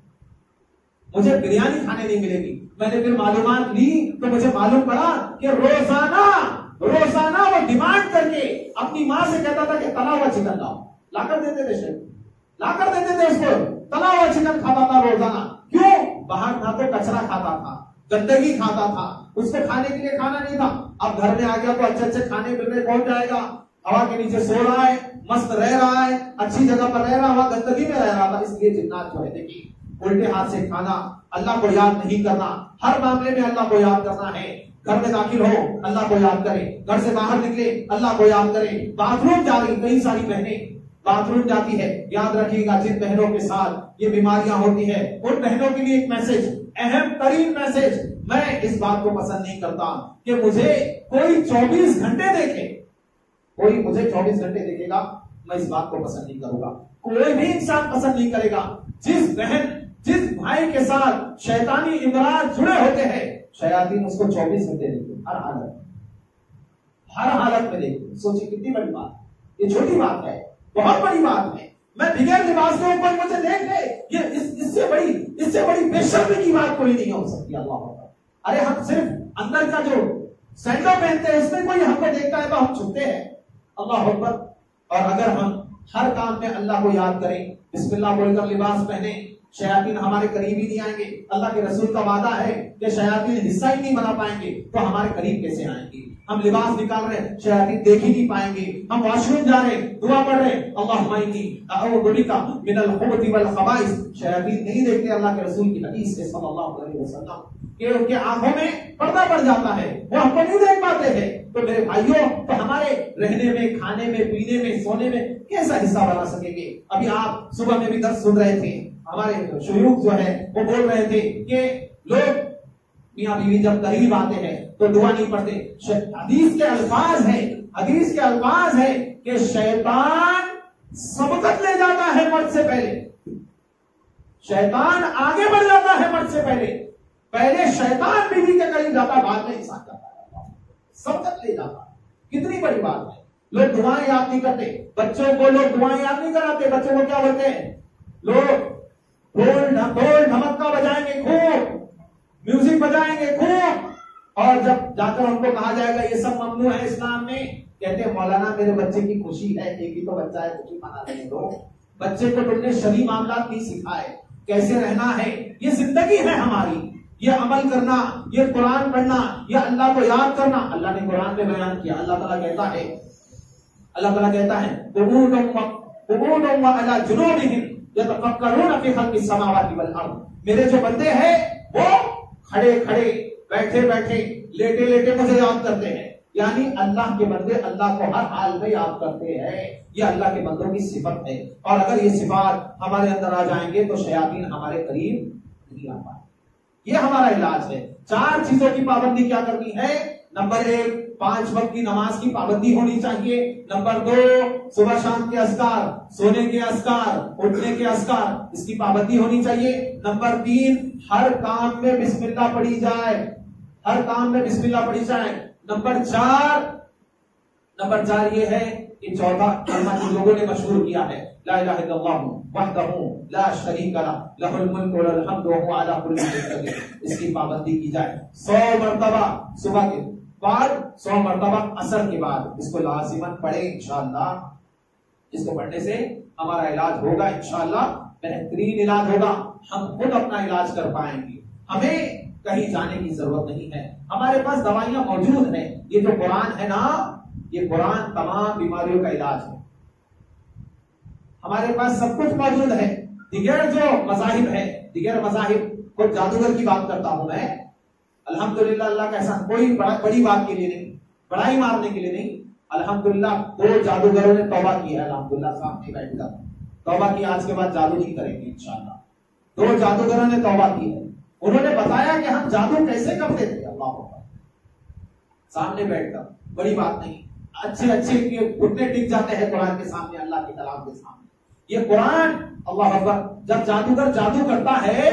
مجھے بریانی کھانے نہیں ملے گی. میں نے پھر معلومات لی تو مجھے معلوم پڑا کہ روزانہ وہ ڈیمانڈ کر کے اپنی ماں سے کہتا تھا کہ تلا ہوا چکن لاؤ، لا کر دیتے تھے اس کو. تلا ہوا چکن کھاتا تھا روزانہ. کیوں؟ باہر تھا تو کچرا کھاتا تھا، گندگی کھاتا تھا، اس کو کھانے کے لیے کھانا نہیں تھا. اب گھر میں آ گیا تو اچھے کھانے مل رہے، پہنچ جائے گا، ہوا کے نیچے سو رہا ہے، مست رہ رہا ہے، اچھی جگہ پر رہ رہا ہوا، گندگی میں رہ رہا تھا. اس لیے جنات جو ہے دیکھیے الٹے ہاتھ سے کھانا، اللہ کو یاد نہیں کرنا. ہر معاملے میں اللہ کو یاد کرنا ہے. گھر میں داخل ہو اللہ کو یاد کرے، گھر سے باہر نکلے اللہ کو یاد کرے. باتھ روم جا رہی، کئی ساری بہنیں باتھ روم جاتی ہے، یاد رکھیے گا جن بہنوں کے ساتھ یہ بیماریاں ہوتی ہیں ان بہنوں کے لیے ایک میسج، اہم ترین میسج. میں اس بات کو پسند نہیں کرتا کہ مجھے کوئی 24 گھنٹے دیکھے، کوئی مجھے 24 گھنٹے دیکھے گا، میں اس بات کو پسند نہیں کروں گا. کوئی بھی انسان پسند نہیں کرے گا. جس بہن جس بھائی کے ساتھ شیطانی امراض جڑے ہوتے ہیں، شیاطین اس کو 24 گھنٹے دیکھتے، ہر حالت میں دیکھتے. سوچیے کتنی بڑی بات، یہ چھوٹی بات ہے، بہت بڑی بات ہے. میں بغیر لباس کے اوپر مجھے دیکھ لے، یہ اس سے بڑی بے شرمی کی بات کوئی نہیں ہو سکتی. اللہ اکبر. ارے ہم صرف اندر کا جو سینڈو پہنتے ہیں اس میں کوئی ہم کو دیکھتا ہے تو ہم چھپتے ہیں. اللہ اکبر. اور اگر ہم ہر کام میں اللہ کو یاد کریں، بسم اللہ بول کر لباس پہنے، شیاطین ہمارے قریب ہی نہیں آئیں گے. اللہ کے رسول کا وعدہ ہے کہ شیاطین حصہ ہی نہیں بنا پائیں گے تو ہمارے قریب کیسے آئیں گے. ہم لباس نکال رہے ہیں، شیاطین دیکھ ہی نہیں پائیں گے. ہم واش روم جا رہے ہیں، دعا پڑھ رہے ہیں، اللہم انی اعوذ بک من الخبث والخبائث، شیاطین نہیں دیکھتے. اللہ کے رسول کی حدیث سے صلی اللہ علیہ وسلم کہ ان کے آنکھوں میں پردہ پڑ جاتا ہے، وہ ہم کو نہیں دیکھ پاتے ہیں. تو میرے بھائیوں، تو ہمارے رہنے میں، کھانے میں، پینے میں، سونے میں کیسا حصہ بنا سکیں گے؟ ابھی آپ صبح میں بھی درس سن رہے تھے، ہمارے شیوخ جو ہے وہ بول رہے تھے کہ لوگ میاں بیوی جب قریب آتے ہیں تو دعا نہیں پڑھتے. حدیث کے الفاظ ہے کہ شیطان سبقت لے جاتا ہے مرد سے پہلے، شیطان آگے بڑھ جاتا ہے مرد سے پہلے. پہلے شیطان بیوی کے قریب جاتا، بعد میں انسان جاتا ہے، سب تک لے جاتا. کتنی بڑی بات ہے. لوگ دعائیں یاد نہیں کرتے، بچوں کو لوگ دعائیں یاد نہیں کراتے. بچوں کو کیا بولتے ہیں لوگ؟ ڈھول ڈھمکا بجائیں گے خوب، میوزک بجائیں گے خوب، اور جب جا کر ان کو کہا جائے گا یہ سب ممنوع ہے اسلام میں، کہتے ہیں مولانا میرے بچے کی خوشی ہے، ایک ہی تو بچہ ہے، خوشی منا رہے دو. بچے کو تم نے شرعی معاملات نہیں سکھائے، کیسے رہنا ہے. یہ زندگی ہے ہماری، یہ عمل کرنا، یہ قرآن پڑھنا، یہ اللہ کو یاد کرنا. اللہ نے قرآن میں بیان کیا. اللہ تعالیٰ کہتا ہے قعودا وعلی جنوبہم یتفکرون فی خلق السماوات والارض. میرے جو بندے ہیں وہ کھڑے کھڑے، بیٹھے بیٹھے، لیٹے لیٹے مجھے یاد کرتے ہیں. یعنی اللہ کے بندے اللہ کو ہر حال میں یاد کرتے ہیں. یہ اللہ کے بندوں کی صفت ہے. اور اگر یہ صفات ہمارے اندر آ جائیں گے تو شیاطین ہمارے قریب نہیں آ پائے. یہ ہمارا علاج ہے. 4 چیزوں کی پابندی کیا کرنی ہے. نمبر 1 5 وقت کی نماز کی پابندی ہونی چاہیے. نمبر 2 صبح شام کے اذکار، سونے کے اذکار، اٹھنے کے اذکار، اس کی پابندی ہونی چاہیے. نمبر 3 ہر کام میں بسم اللہ پڑھی جائے، ہر کام میں بسم اللہ پڑھی جائے. نمبر 4 یہ ہے کہ چوتھا کلمہ جو لوگوں نے مشہور کیا ہے، لا الہ الا اللہ وحدہ لا شریک لہ لہ الملک و لہ الحمد وہو علی کل شیء قدیر. اس کی پابندی کی جائے. 100 مرتبہ صبح کے بعد، 100 مرتبہ عصر کے بعد اس کو لازماً پڑھیں انشاءاللہ. اس کو پڑھنے سے ہمارا علاج ہوگا انشاءاللہ، بہترین علاج ہوگا. ہم خود اپنا علاج کر پائیں گے، ہمیں کہیں جانے کی ضرورت نہیں ہے. ہمارے پاس دوائیاں موجود ہیں. یہ جو قرآن ہے نا، یہ قرآن تمام بیماریوں کا علاج ہے. ہمارے پاس سب کچھ موجود ہے. دیگر جو مذاہب ہے، دیگر مذاہب کو جادوگر کی بات کرتا ہوں میں، الحمدللہ اللہ کا احسان، کوئی بڑی بات کے لیے نہیں، بڑائی مارنے کے لیے نہیں. الحمدللہ 2 جادوگروں نے توبہ کی ہے. الحمدللہ سامنے بیٹھ کر توبہ کی، آج کے بعد جادو نہیں کریں گے انشاءاللہ. 2 جادوگروں نے توبہ کی ہے. انہوں نے بتایا کہ ہم جادو کیسے کرتے تھے. اللہ اکبر، سامنے بیٹھ کر، بڑی بات نہیں. اچھے گھٹنے ٹک جاتے ہیں قرآن کے سامنے، اللہ کے کلام کے سامنے. یہ قرآن، اللہ اکبر. جب جادوگر جادو کرتا ہے،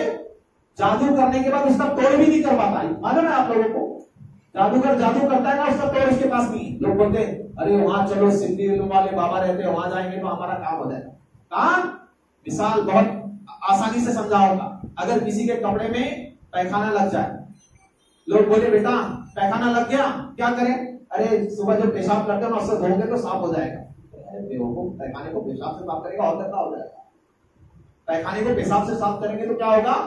جادو کرنے کے بعد اس کا توڑ بھی نہیں کر پاتا. معلوم ہے آپ لوگوں کو، جادوگر جادو کرتا ہے نا، اس کا توڑ اس کے پاس نہیں. لوگ بولتے ارے وہاں چلو سندھی علم والے بابا رہتے ہیں، وہاں جائیں گے تو ہمارا کام ہو جائے گا. کام مثال بہت آسانی سے سمجھا ہوگا. اگر کسی کے کپڑے میں پیخانہ لگ جائے، لوگ بولے بیٹا پیخانہ لگ گیا کیا کریں؟ ارے صبح جب پیشاب کرتے ہیں نا، اس سے دھو گے تو صاف ہو جائے گا. پیخانے کو پیشاب سے صاف کرے گا اور گندا ہو جائے گا. پیخانے کو پیشاب سے صاف کریں گے تو کیا ہوگا؟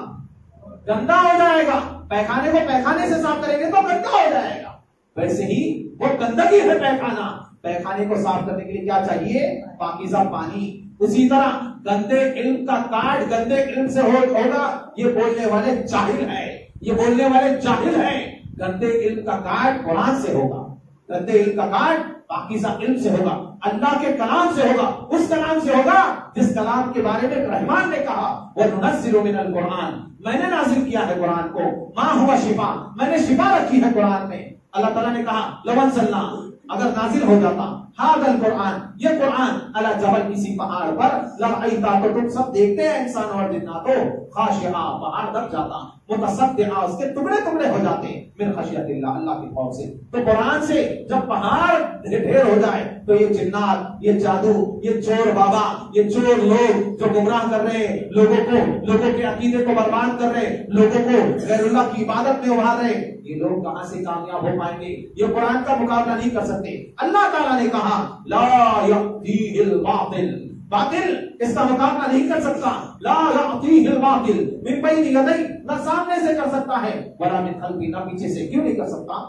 گندا ہو جائے گا. پیخانے کو پیخانے سے صاف کریں گے تو گندا ہو جائے گا. ویسے ہی وہ گندگی ہے پیخانہ. پیخانے کو صاف کرنے کے لیے کیا چاہیے؟ پاکیزہ پانی. اسی طرح گندے علم کا کاٹ گندے علم سے ہوگا. یہ بولنے والے جاہل ہیں، یہ بولنے والے جاہل ہیں. گندے علم کا کاٹ قرآن سے ہوگا، گندے علم کا کاٹ پاکیزہ علم سے ہوگا، اللہ کے کلام سے ہوگا. اس کلام سے ہوگا جس کلام کے بارے میں رحمان نے کہا وَنُنَزِّلُ مِنَ الْقُرْآنِ، میں نے نازل کیا ہے قرآن کو. مَا هُوَ شِفَاء، میں نے شفا رکھی ہے قرآن میں. اللہ تعالیٰ نے کہا لَوْ أَنزَلْنَا، اگر نازل ہو جاتا هذا القرآن، یہ قرآن علی جبل، کسی پہاڑ پر، لرأیتہ، تو تم سب دیکھتے ہیں انسان اور جنات، خاشعا، پہاڑ دب جاتا، متصدعا، اس کے ٹکڑے ٹکڑے ہو جاتے من خشیت اللہ، اللہ کے خوف سے. تو قرآن سے جب پہاڑ ڈھیر ہو جائے تو یہ جنات، یہ جادو، یہ چور بابا، یہ چور لوگ جو گمراہ کر رہے ہیں لوگوں کے عقیدے کو برباد کر رہے، لوگوں کو غیر اللہ کی عبادت میں ابھار رہے، یہ لوگ کہاں سے کامیاب ہو پائیں گے؟ یہ قرآن کا مقابلہ نہیں کر سکتے. اللہ تعالیٰ نے کہا لا یأتیہ الباطل، باطل اس کا مقابلہ نہیں کر سکتا. لا یأتیہ الباطل من بین یدیہ، نہ سامنے سے کر سکتا ہے، ولا من خلفہ، نہ پیچھے سے. کیوں نہیں کر سکتا؟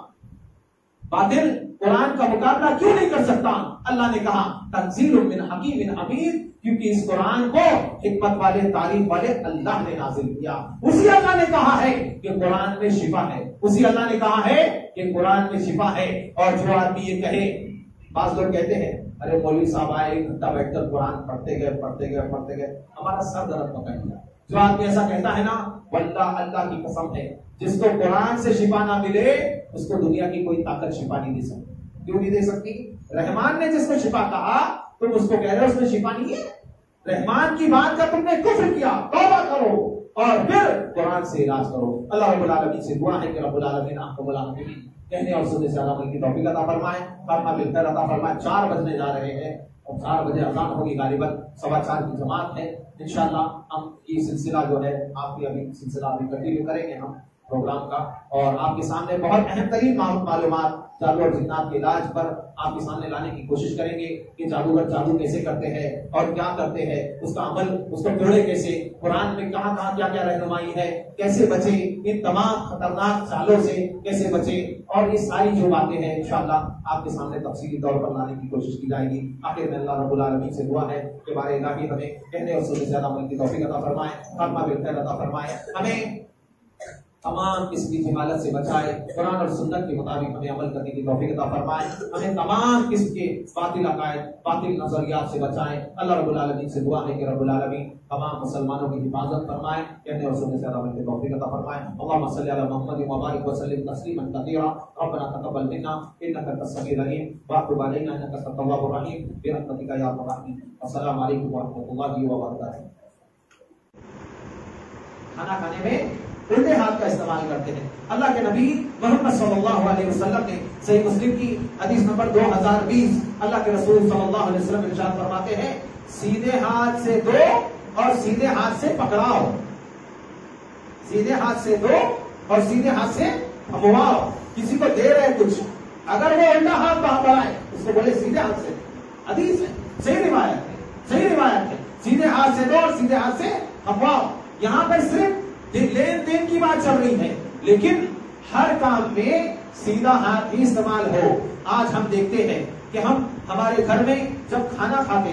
باطل قرآن کا مقابلہ کیوں نہیں کر سکتا؟ اللہ نے کہا تنزیل من حکیم حمید، کیونکہ اس قرآن کو حکمت والے، تعریف والے اللہ نے نازل کیا. اسی اللہ نے کہا ہے کہ قرآن میں شفا ہے، اسی اللہ نے کہا ہے کہ قرآن میں شفا ہے. اور جو آدمی یہ کہے، بعض لوگ کہتے ہیں ارے مولوی صاحب آئے 1 گھنٹہ بیٹھ کر قرآن پڑھتے گئے ہمارا سر درد پکڑ گیا. جو آدمی ایسا کہتا ہے نا، واللہ اللہ کی قسم ہے، جس کو قرآن سے شفا نہ ملے اس کو دنیا کی کوئی طاقت شفا نہیں دے سکتی. کیوں نہیں دے سکتی؟ رحمان نے جس کو شفا کہا تم اس کو کہہ رہے ہو اس میں شفا نہیں ہے. رحمان کی بات کا تم نے کفر کیا، توبہ کرو اور پھر قرآن سے علاج کرو. اللہ رب العالمین سے دعا ہے کہ رب العالمین آپ کو العالمین کہنے اور سننے سے عمل کی توفیق عطا فرمائے، خاتمہ بالخیر عطا فرمائے. 4 بجنے جا رہے ہیں اور 4 بجے اذان ہوگی، غالباً 4:15 کی جماعت ہے. انشاءاللہ ہم یہ سلسلہ جو ہے آپ کی ابھی سلسلہ ابھی کنٹینیو کریں گے ہم پروگرام کا، اور آپ کے سامنے بہت اہم ترین معلومات جادو اور جنات کے علاج پر آپ کے سامنے لانے کی کوشش کریں گے کہ جادوگر جادو کیسے کرتے ہیں اور کیا کرتے ہیں، اس کا عمل، اس کو توڑے کیسے، قرآن میں کہاں کہاں کیا کیا رہنمائی ہے، کیسے بچے ان تمام خطرناک چالوں سے، کیسے بچے، اور یہ ساری جو باتیں ہیں انشاءاللہ آپ کے سامنے تفصیلی طور پر لانے کی کوشش کی جائے گی. آخر میں اللہ رب العالمین سے دعا ہے کہ بارے الہی ہمیں کہنے اور سننے سے زیادہ عمل کی توفیق عطا فرمائے، خاتمہ بالخیر عطا فرمائے، ہمیں تمام قسم کی جہالت سے بچائے، قرآن اور سنت کے مطابق ہمیں عمل کرنے کی توفیق عطا فرمائے، ہمیں تمام قسم کے باطل عقائد، باطل نظریات سے بچائے. اللہ رب العالمین سے دعا ہے کہ رب العالمین تمام مسلمانوں کی حفاظت فرمائے، کہنے اور سننے سے عمل کی توفیق عطا فرمائے. اللهم صل علی محمد وبارک وسلم تسلیما کثیرا. ربنا تقبل منا انك انت السميع العليم وتب علينا انك انت التواب الرحيم برحمتك يا ارحم الراحمين. السلام علیکم ورحمۃ اللہ وبرکاتہ. کھانا کھانے میں الٹے ہاتھ کا استعمال کرتے ہیں. اللہ کے نبی محمد صلی اللہ علیہ وسلم نے صحیح مسلم کی حدیث نمبر 2020 اللہ کے رسول صلی اللہ علیہ وسلم ارشاد فرماتے ہیں سیدھے ہاتھ سے دو اور سیدھے ہاتھ سے پکڑاؤ، سیدھے ہاتھ سے دو اور سیدھے ہاتھ سے تھمواؤ. کسی کو دے رہے کچھ، اگر وہ الٹا ہاتھ باہر بڑھائے اس کو بولے سیدھے ہاتھ سے. حدیث ہے، صحیح روایت ہے، صحیح روایت ہے. سیدھے ہاتھ سے دو اور سیدھے ہاتھ سے تھمواؤ. یہاں پر صرف لین دین کی بات چل رہی ہے، لیکن ہر کام میں سیدھا ہاتھ ہی استعمال ہو. آج ہم دیکھتے ہیں کہ ہم ہمارے گھر میں جب کھانا کھاتے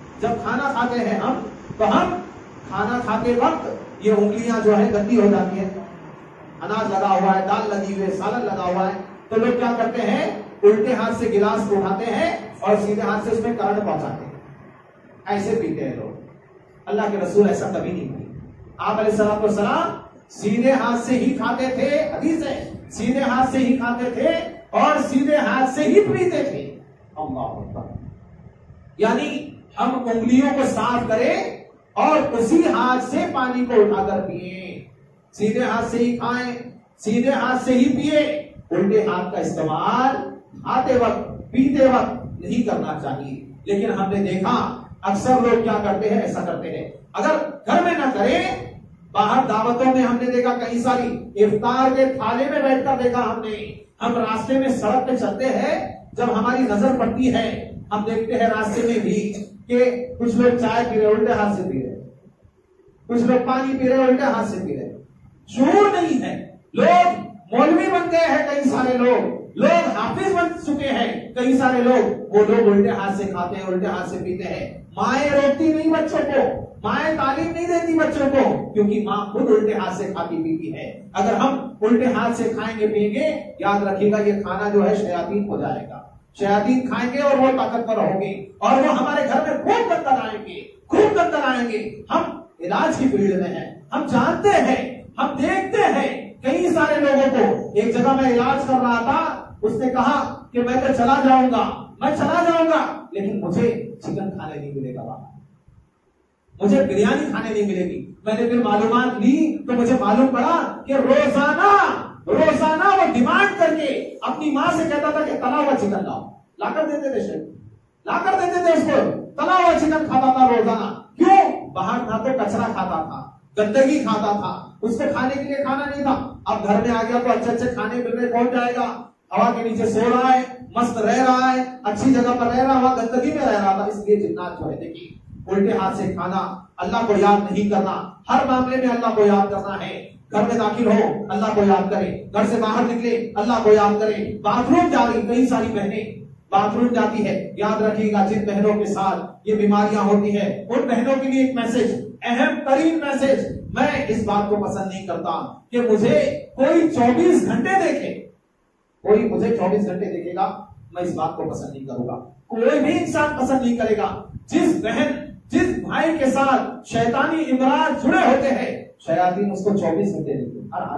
ہیں ہم تو ہم کھانا کھاتے وقت یہ انگلیاں جو ہے گندی ہو جاتی ہیں، اناج لگا ہوا ہے، دال لگی ہوئی ہے، سالن لگا ہوا ہے، تو لوگ کیا کرتے ہیں الٹے ہاتھ سے گلاس کو اٹھاتے ہیں اور سیدھے ہاتھ سے اس میں کرنٹ پہنچاتے ہیں، ایسے پیتے ہیں لوگ. اللہ کے رسول ایسا کبھی نہیں کیا. آپ علیہ السلام والسلام سیدھے ہاتھ سے ہی کھاتے تھے، حدیث ہے، سیدھے ہاتھ سے ہی کھاتے تھے اور سیدھے ہاتھ سے ہی پیتے تھے. اللہ اکبر. یعنی ہم انگلیوں کو صاف کریں اور اسی ہاتھ سے پانی کو اٹھا کر پیئیں. سیدھے ہاتھ سے ہی کھائیں، سیدھے ہاتھ سے ہی پیئے. الٹے ہاتھ کا استعمال کھاتے وقت، پیتے وقت نہیں کرنا چاہیے. لیکن ہم نے دیکھا اکثر لوگ کیا کرتے ہیں، ایسا کرتے ہیں. اگر گھر میں نہ کریں، باہر دعوتوں میں ہم نے دیکھا کئی ساری افطار کے تھالے میں بیٹھ کر دیکھا ہم نے. ہم راستے میں سڑک پہ چلتے ہیں، جب ہماری نظر پڑتی ہے ہم دیکھتے ہیں راستے میں بھی کہ کچھ لوگ چائے پی رہے الٹے ہاتھ سے پی رہے، کچھ لوگ پانی پی رہے الٹے ہاتھ سے پی رہے. شعور نہیں ہے. لوگ مولوی بن گئے ہیں، کئی سارے لوگ حافظ بن چکے ہیں، کئی سارے لوگ، وہ لوگ الٹے ہاتھ سے کھاتے ہیں، الٹے ہاتھ سے پیتے ہیں. مائیں روکتی نہیں بچوں کو، مائیں تعلیم نہیں دیتی بچوں کو، کیونکہ ماں خود الٹے ہاتھ سے کھاتی پیتی ہے. اگر ہم الٹے ہاتھ سے کھائیں گے پیئیں گے، یاد رکھیے گا یہ کھانا جو ہے شیاطین ہو جائے گا. شیاطین کھائیں گے اور وہ طاقتور ہوں گے اور وہ ہمارے گھر میں خوب گندر آئیں گے. ہم علاج کی فیلڈ میں ہیں، ہم جانتے ہیں، ہم دیکھتے ہیں کئی سارے لوگوں کو. ایک جگہ میں علاج کر رہا تھا، اس نے کہا کہ میں تو چلا جاؤں گا لیکن مجھے چکن کھانے نہیں ملے گا، مجھے بریانی کھانے نہیں ملے گی. میں نے پھر معلومات لی تو مجھے معلوم پڑا کہ روزانہ وہ ڈیمانڈ کر کے اپنی ماں سے کہتا تھا کہ تلا ہوا چکن لاؤ، لا کر دیتے تھے اس کو. تلا ہوا چکن کھاتا تھا روزانہ. کیوں؟ باہر تھا تو کچرا کھاتا تھا، گندگی کھاتا تھا، اس کو کھانے کے لیے کھانا نہیں تھا. اب گھر میں آ گیا تو اچھے کھانے ملنے پہنچ جائے گا، ہوا کے نیچے سو رہا ہے، مست رہ رہا ہے، اچھی جگہ پر رہ رہا ہوا، گندگی میں رہ رہا تھا. اس لیے جنات جو ہے دیکھیے الٹے ہاتھ سے کھانا، اللہ کو یاد نہیں کرنا. ہر معاملے میں اللہ کو یاد کرنا ہے. گھر میں داخل ہو اللہ کو یاد کرے، گھر سے باہر نکلے اللہ کو یاد کرے. باتھ روم جا رہی، کئی ساری بہنیں باتھ روم جاتی ہے، یاد رکھیے گا جن بہنوں کے ساتھ یہ بیماریاں ہوتی ہیں ان بہنوں کے لیے ایک میسج، اہم ترین میسج. میں اس بات کو پسند نہیں کرتا کہ مجھے کوئی 24 گھنٹے دیکھے، کوئی مجھے 24 گھنٹے دیکھے گا، میں اس بات کو پسند نہیں کروں گا. کوئی بھی انسان پسند نہیں کرے گا. جس بہن جس بھائی کے ساتھ شیطانی امراض جڑے ہوتے ہیں، شیاطین اس کو 24 گھنٹے دیکھتے،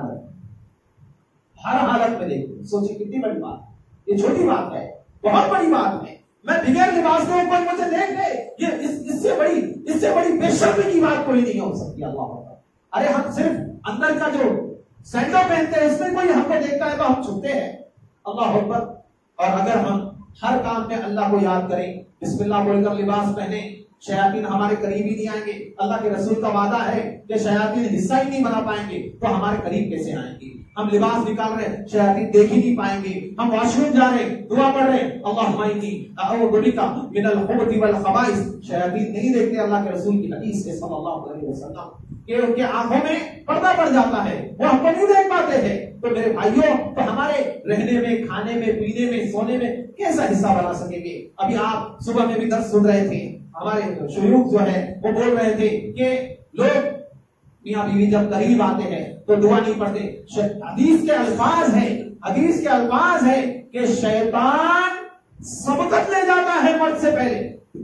ہر حالت میں دیکھتے. سوچیے کتنی بڑی بات، یہ چھوٹی بات ہے، بہت بڑی بات ہے. میں بغیر لباس کے اوپر مجھے دیکھ لے، یہ اس سے بڑی بے شرمی کی بات کوئی نہیں ہو سکتی. اللہ ارے ہم صرف اندر کا جو سینڈل پہنتے ہیں اس میں کوئی ہم کو دیکھتا ہے تو ہم چھپتے ہیں. اللہ اکبر. اور اگر ہم ہر کام میں اللہ کو یاد کریں, بسم اللہ بول کر لباس پہنے, شیاطین ہمارے قریب ہی نہیں آئیں گے. اللہ کے رسول کا وعدہ ہے کہ شیاطین حصہ ہی نہیں بنا پائیں گے, تو ہمارے قریب کیسے آئیں گے؟ ہم لباس نکال رہے ہیں, شیاطین دیکھ ہی نہیں پائیں گے. ہم واش روم جا رہے ہیں, دعا پڑھ رہے ہیں, اللہم انی اعوذ بک من الخبث والخبائث, شیاطین نہیں دیکھتے. اللہ کے رسول کی حدیث ہے صلی اللہ علیہ وسلم کہ ان کے آنکھوں میں پردہ پڑ جاتا ہے, وہ ہم کو نہیں دیکھ پاتے ہیں. تو میرے بھائیوں, تو ہمارے رہنے میں, کھانے میں, پینے میں, سونے میں کیسا حصہ بنا سکیں گے؟ ابھی آپ صبح میں بھی درس سن رہے تھے, ہمارے شیوخ جو ہے وہ بول رہے تھے کہ لوگ میاں بیوی جب قریب آتے ہیں تو دعا نہیں پڑھتے. حدیث کے الفاظ ہیں, حدیث کے الفاظ ہیں کہ شیطان سبقت لے جاتا ہے مرد سے پہلے,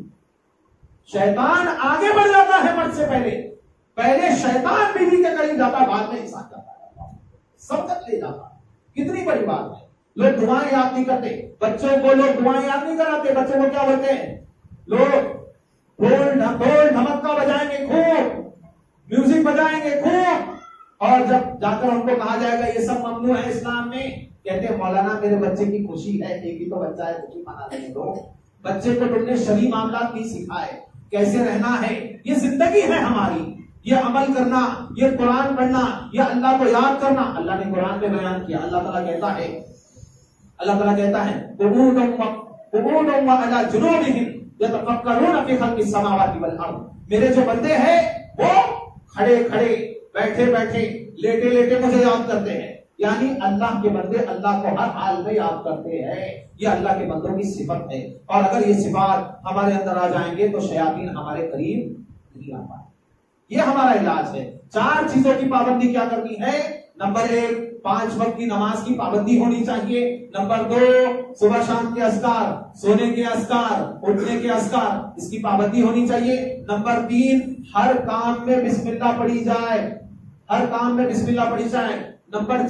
شیطان آگے بڑھ جاتا ہے مرد سے پہلے. پہلے شیطان بیوی کے قریب جاتا, بعد میں انسان جاتا ہے, سبقت لے جاتا. کتنی بڑی بات ہے. لوگ دعائیں یاد نہیں کرتے, بچوں کو لوگ دعائیں یاد نہیں کراتے. بچوں کو کیا بولتے ہیں لوگ؟ ڈھول دھمکا بجائیں گے خوب, میوزک بجائیں گے خوب, اور جب جا کر ان کو کہا جائے گا یہ سب ممنوع ہے اسلام میں, کہتے ہیں مولانا میرے بچے کی خوشی ہے, ایک ہی تو بچہ ہے, خوشی منا لینے دو. بچے کو تم نے شرعی معاملات نہیں سکھائے, کیسے رہنا ہے. یہ زندگی ہے ہماری, یہ عمل کرنا, یہ قرآن پڑھنا, یہ اللہ کو یاد کرنا. اللہ نے قرآن میں بیان کیا, اللہ تعالیٰ کہتا ہے, اللہ تعالیٰ کہتا ہے قعودا وعلی جنوبہم یتفکرون فی خلق السماوات والارض. میرے جو بندے ہیں وہ کھڑے کھڑے, بیٹھے بیٹھے, لیٹے لیٹے مجھے یاد کرتے ہیں. یعنی اللہ کے بندے اللہ کو ہر حال میں یاد کرتے ہیں. یہ اللہ کے بندوں کی صفت ہے, اور اگر یہ صفات ہمارے اندر آ جائیں گے تو شیاطین ہمارے قریب نہیں آ پائے. یہ ہمارا علاج ہے. 4 چیزوں کی پابندی کیا کرنی ہے؟ نمبر 1, 5 وقت کی نماز کی پابندی ہونی چاہیے. نمبر 2, صبح شام کے اذکار, سونے کے اذکار, اٹھنے کے اذکار, اس کی پابندی ہونی چاہیے. نمبر 3, ہر کام میں بسم اللہ پڑھی جائے, ہر کام میں بسم اللہ پڑھی جائے. نمبر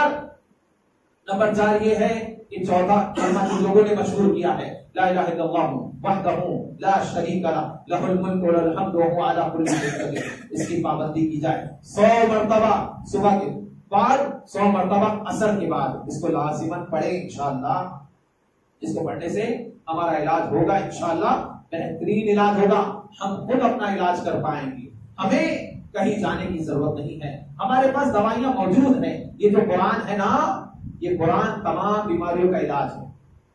4 یہ ہے کہ 14 کلمہ جو لوگوں نے مشہور کیا ہے, لا الہ الا اللہ وحدہ لا شریک لہ لہ الملک و لہ الحمد وہو علی کل شیء قدیر, اس کی پابندی کی جائے. 100 مرتبہ صبح کے بعد, 100 مرتبہ عصر کے بعد اس کو لازماً پڑھیں انشاءاللہ. اس کو پڑھنے سے ہمارا علاج ہوگا انشاءاللہ, بہترین علاج ہوگا. ہم خود اپنا علاج کر پائیں گے, ہمیں کہیں جانے کی ضرورت نہیں ہے. ہمارے پاس دوائیاں موجود ہیں. یہ جو قرآن ہے نا, یہ قرآن تمام بیماریوں کا علاج ہے.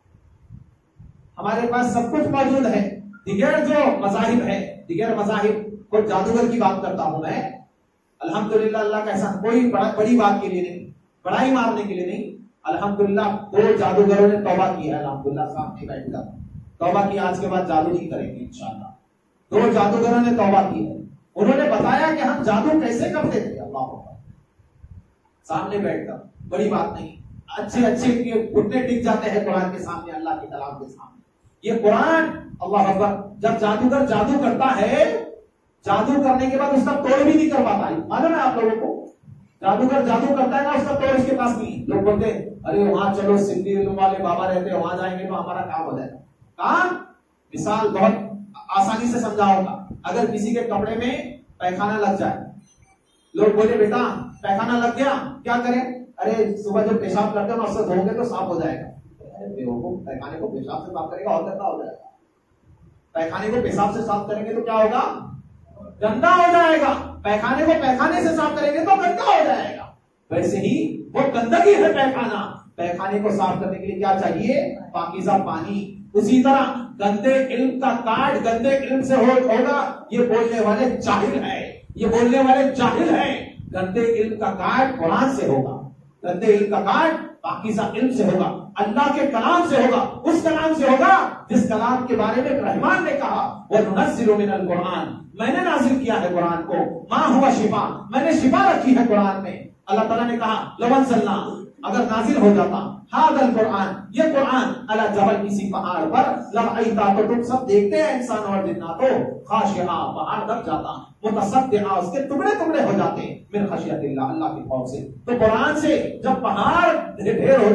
ہمارے پاس سب کچھ موجود ہے. دیگر جو مذاہب ہے, دیگر مذاہب کو جادوگر کی بات کرتا ہوں میں, الحمدللہ اللہ کا احسان, کوئی بڑی بات کے لیے نہیں, بڑائی مارنے کے لیے نہیں. الحمدللہ 2 جادوگروں نے توبہ کی ہے, الحمدللہ سامنے بیٹھ کر توبہ کی, آج کے بعد جادو نہیں کریں گے انشاءاللہ. 2 جادوگروں نے توبہ کی ہے. انہوں نے بتایا کہ ہم جادو کیسے کرتے تھے. اللہ سامنے بیٹھ کر, بڑی بات نہیں, اچھے گھٹنے ٹک جاتے ہیں قرآن کے سامنے, اللہ کے کلام کے سامنے. یہ قرآن, اللہ اکبر, جب جادوگر جادو کرتا ہے, جادو کرنے کے بعد اس کا توڑ بھی نہیں کر پاتا. معلوم ہے آپ لوگوں کو, جادوگر جادو کرتا ہے نا, اس کا توڑ اس کے پاس نہیں. لوگ بولتے ارے وہاں چلو, سندھی علم والے بابا رہتے ہیں, وہاں جائیں گے تو ہمارا کام ہو جائے گا. کام مثال بہت آسانی سے سمجھاؤں گا. اگر کسی کے کپڑے میں پیخانہ لگ جائے, لوگ بولے بیٹا پیخانہ لگ گیا کیا کریں؟ ارے صبح جب پیشاب کرتے ہیں نا, اس سے دھو گے تو صاف ہو جائے گا. پیخانے کو پیشاب سے صاف کرے گا اور گندا ہو جائے گا. پیخانے کو پیشاب سے صاف کریں گے تو کیا ہوگا؟ گندا ہو جائے گا. پیخانے کو پیخانے سے صاف کریں گے تو گندا ہو جائے گا. ویسے ہی وہ گندگی ہے پیخانہ. پیخانے کو صاف کرنے کے لیے کیا چاہیے؟ پاکیزہ پانی. اسی طرح گندے علم کا کاٹ گندے علم سے ہوگا. یہ بولنے والے جاہل ہیں, یہ بولنے والے جاہل ہیں. گندے علم کا کاٹ قرآن سے ہوگا, گندے علم کا کاٹ پاکیزہ علم سے ہوگا, اللہ کے کلام سے ہوگا, اس کلام سے ہوگا جس کلام کے بارے میں رحمان نے کہا وَنُنَزِّلُ مِنَ الْقُرْآنِ, میں نے نازل کیا ہے قرآن کو, مَا هُوَ شِفَاء, میں نے شفا رکھی ہے قرآن میں. اللہ تعالیٰ نے کہا لَوْ أَنزَلْنَا, اگر نازل ہو جاتا هَذَا الْقُرْآن, یہ قرآن عَلَى جبل, کسی پہاڑ پر, لَرَأَيْتَهُ, تو تم سب دیکھتے ہیں انسان اور جنات کو, خاشعا, پہاڑ دب جاتا, متصدعا, اس کے ٹکڑے ٹکڑے ہو جاتے من خشیت اللہ, اللہ کے خوف سے. تو قرآن سے جب پہاڑ ڈھیر ہو جائے,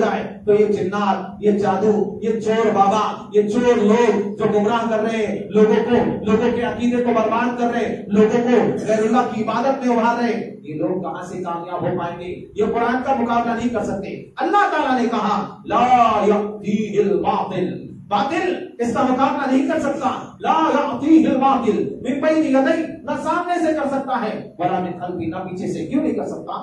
تو یہ جنات، یہ جادو، یہ چور بابا، یہ چور لوگ جو گمراہ کر رہے ہیں لوگوں کے عقیدے کو برباد کر رہے ہیں، لوگوں کو غیر اللہ کی عبادت میں ابھار رہے ہیں، یہ لوگ کہاں سے کامیاب ہو پائیں گے؟ یہ قرآن کا مقابلہ نہیں کر سکتے۔ اللہ تعالیٰ نے کہا لا یأتیہ الباطل، باطل اس کا مقابلہ نہیں کر سکتا۔ لا یأتیہ الباطل من بین یدیہ، نہ سامنے سے کر سکتا ہے ولا من خلفہ، نہ پیچھے سے۔ کیوں نہیں کر سکتا؟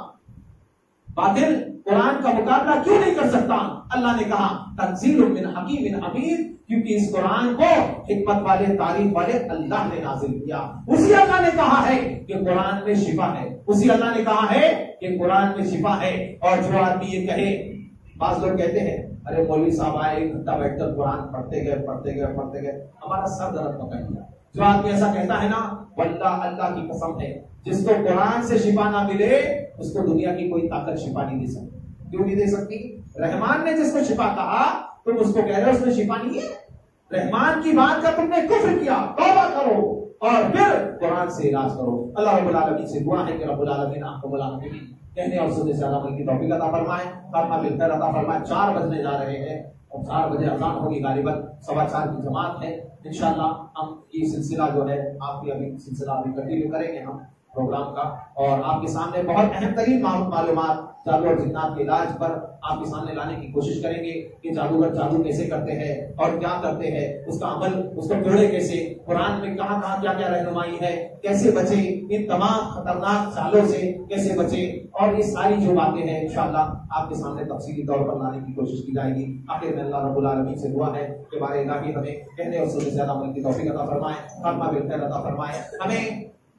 باطل قرآن کا مقابلہ کیوں نہیں کر سکتا؟ اللہ نے کہا تنزیل من حکیم حمید، کیونکہ اس قرآن کو حکمت والے، تعریف والے اللہ نے نازل کیا۔ اسی اللہ نے کہا ہے کہ قرآن میں شفا ہے، اسی اللہ نے کہا ہے کہ قرآن میں شفا ہے۔ اور جو آدمی یہ کہے، بعض لوگ کہتے ہیں ارے مولوی صاحب آئے 1 گھنٹہ بیٹھ کر قرآن پڑھتے گئے ہمارا سر درد پکڑ گیا۔ جو آدمی ایسا کہتا ہے نا، واللہ اللہ کی قسم ہے جس کو قرآن سے شفا نہ ملے اس کو دنیا کی کوئی طاقت شفا نہیں دے سکتی۔ کیوں نہیں دے سکتی؟ رحمان نے جس کو شفا کہا تم اس کو کہہ رہے ہو اس میں شفا نہیں ہے۔ رحمان کی بات کا تم نے کفر کیا، توبہ کرو اور پھر قرآن سے علاج کرو۔ اللہ رب العالمین سے دعا ہے کہ رب العالمین آپ کو کہنے اور سننے سے عمل کی توفیق عطا فرمائے، خاتمہ بالخیر عطا فرمائے۔ 4 بجنے جا رہے ہیں اور 4 بجے اذان ہوگی، غالباً 4:15 کی جماعت ہے۔ انشاءاللہ ہم یہ سلسلہ جو ہے آپ کی ابھی سلسلہ کنٹینیو کریں گے ہم پروگرام کا، اور آپ کے سامنے بہت اہم ترین معلومات جادو اور جنات کے علاج پر آپ کے سامنے لانے کی کوشش کریں گے کہ جادوگر جادو کیسے کرتے ہیں اور کیا کرتے ہیں، اس کا عمل، اس کو توڑے کیسے، قرآن میں کہاں کہاں کیا کیا رہنمائی ہے، کیسے بچے ان تمام خطرناک چالوں سے، کیسے بچے، اور یہ ساری جو باتیں ہیں انشاءاللہ آپ کے سامنے تفصیلی طور پر لانے کی کوشش کی جائے گی۔ آخر میں اللہ رب العالمین سے دعا ہے کہ بارے الہی ہمیں کہنے اور سننے سے زیادہ عمل کی توفیق عطا فرمائے، خاتمہ بالخیر عطا فرمائے، ہمیں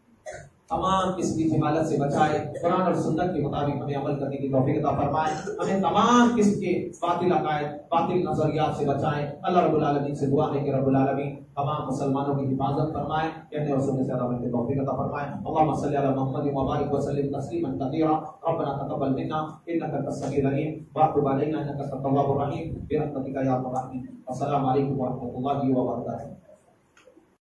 تمام قسم کی جہالت سے بچائے، قرآن اور سنت کے مطابق ہمیں عمل کرنے کی توفیق عطا فرمائے، ہمیں تمام قسم کے باطل عقائد، باطل نظریات سے بچائے۔ اللہ رب العالمین سے دعا ہے کہ رب العالمین تمام مسلمانوں کی حفاظت فرمائے، کہنے اور سننے سے زیادہ عمل کی توفیق عطا فرمائے۔ اللهم صل علی محمد وبارک وسلم تسلیما کثیرا، ربنا تقبل منا انك انت السميع العليم وتب علينا انك انت التواب الرحيم برحمتك يا ارحم الراحمين۔ السلام علیکم ورحمۃ اللہ وبرکاتہ۔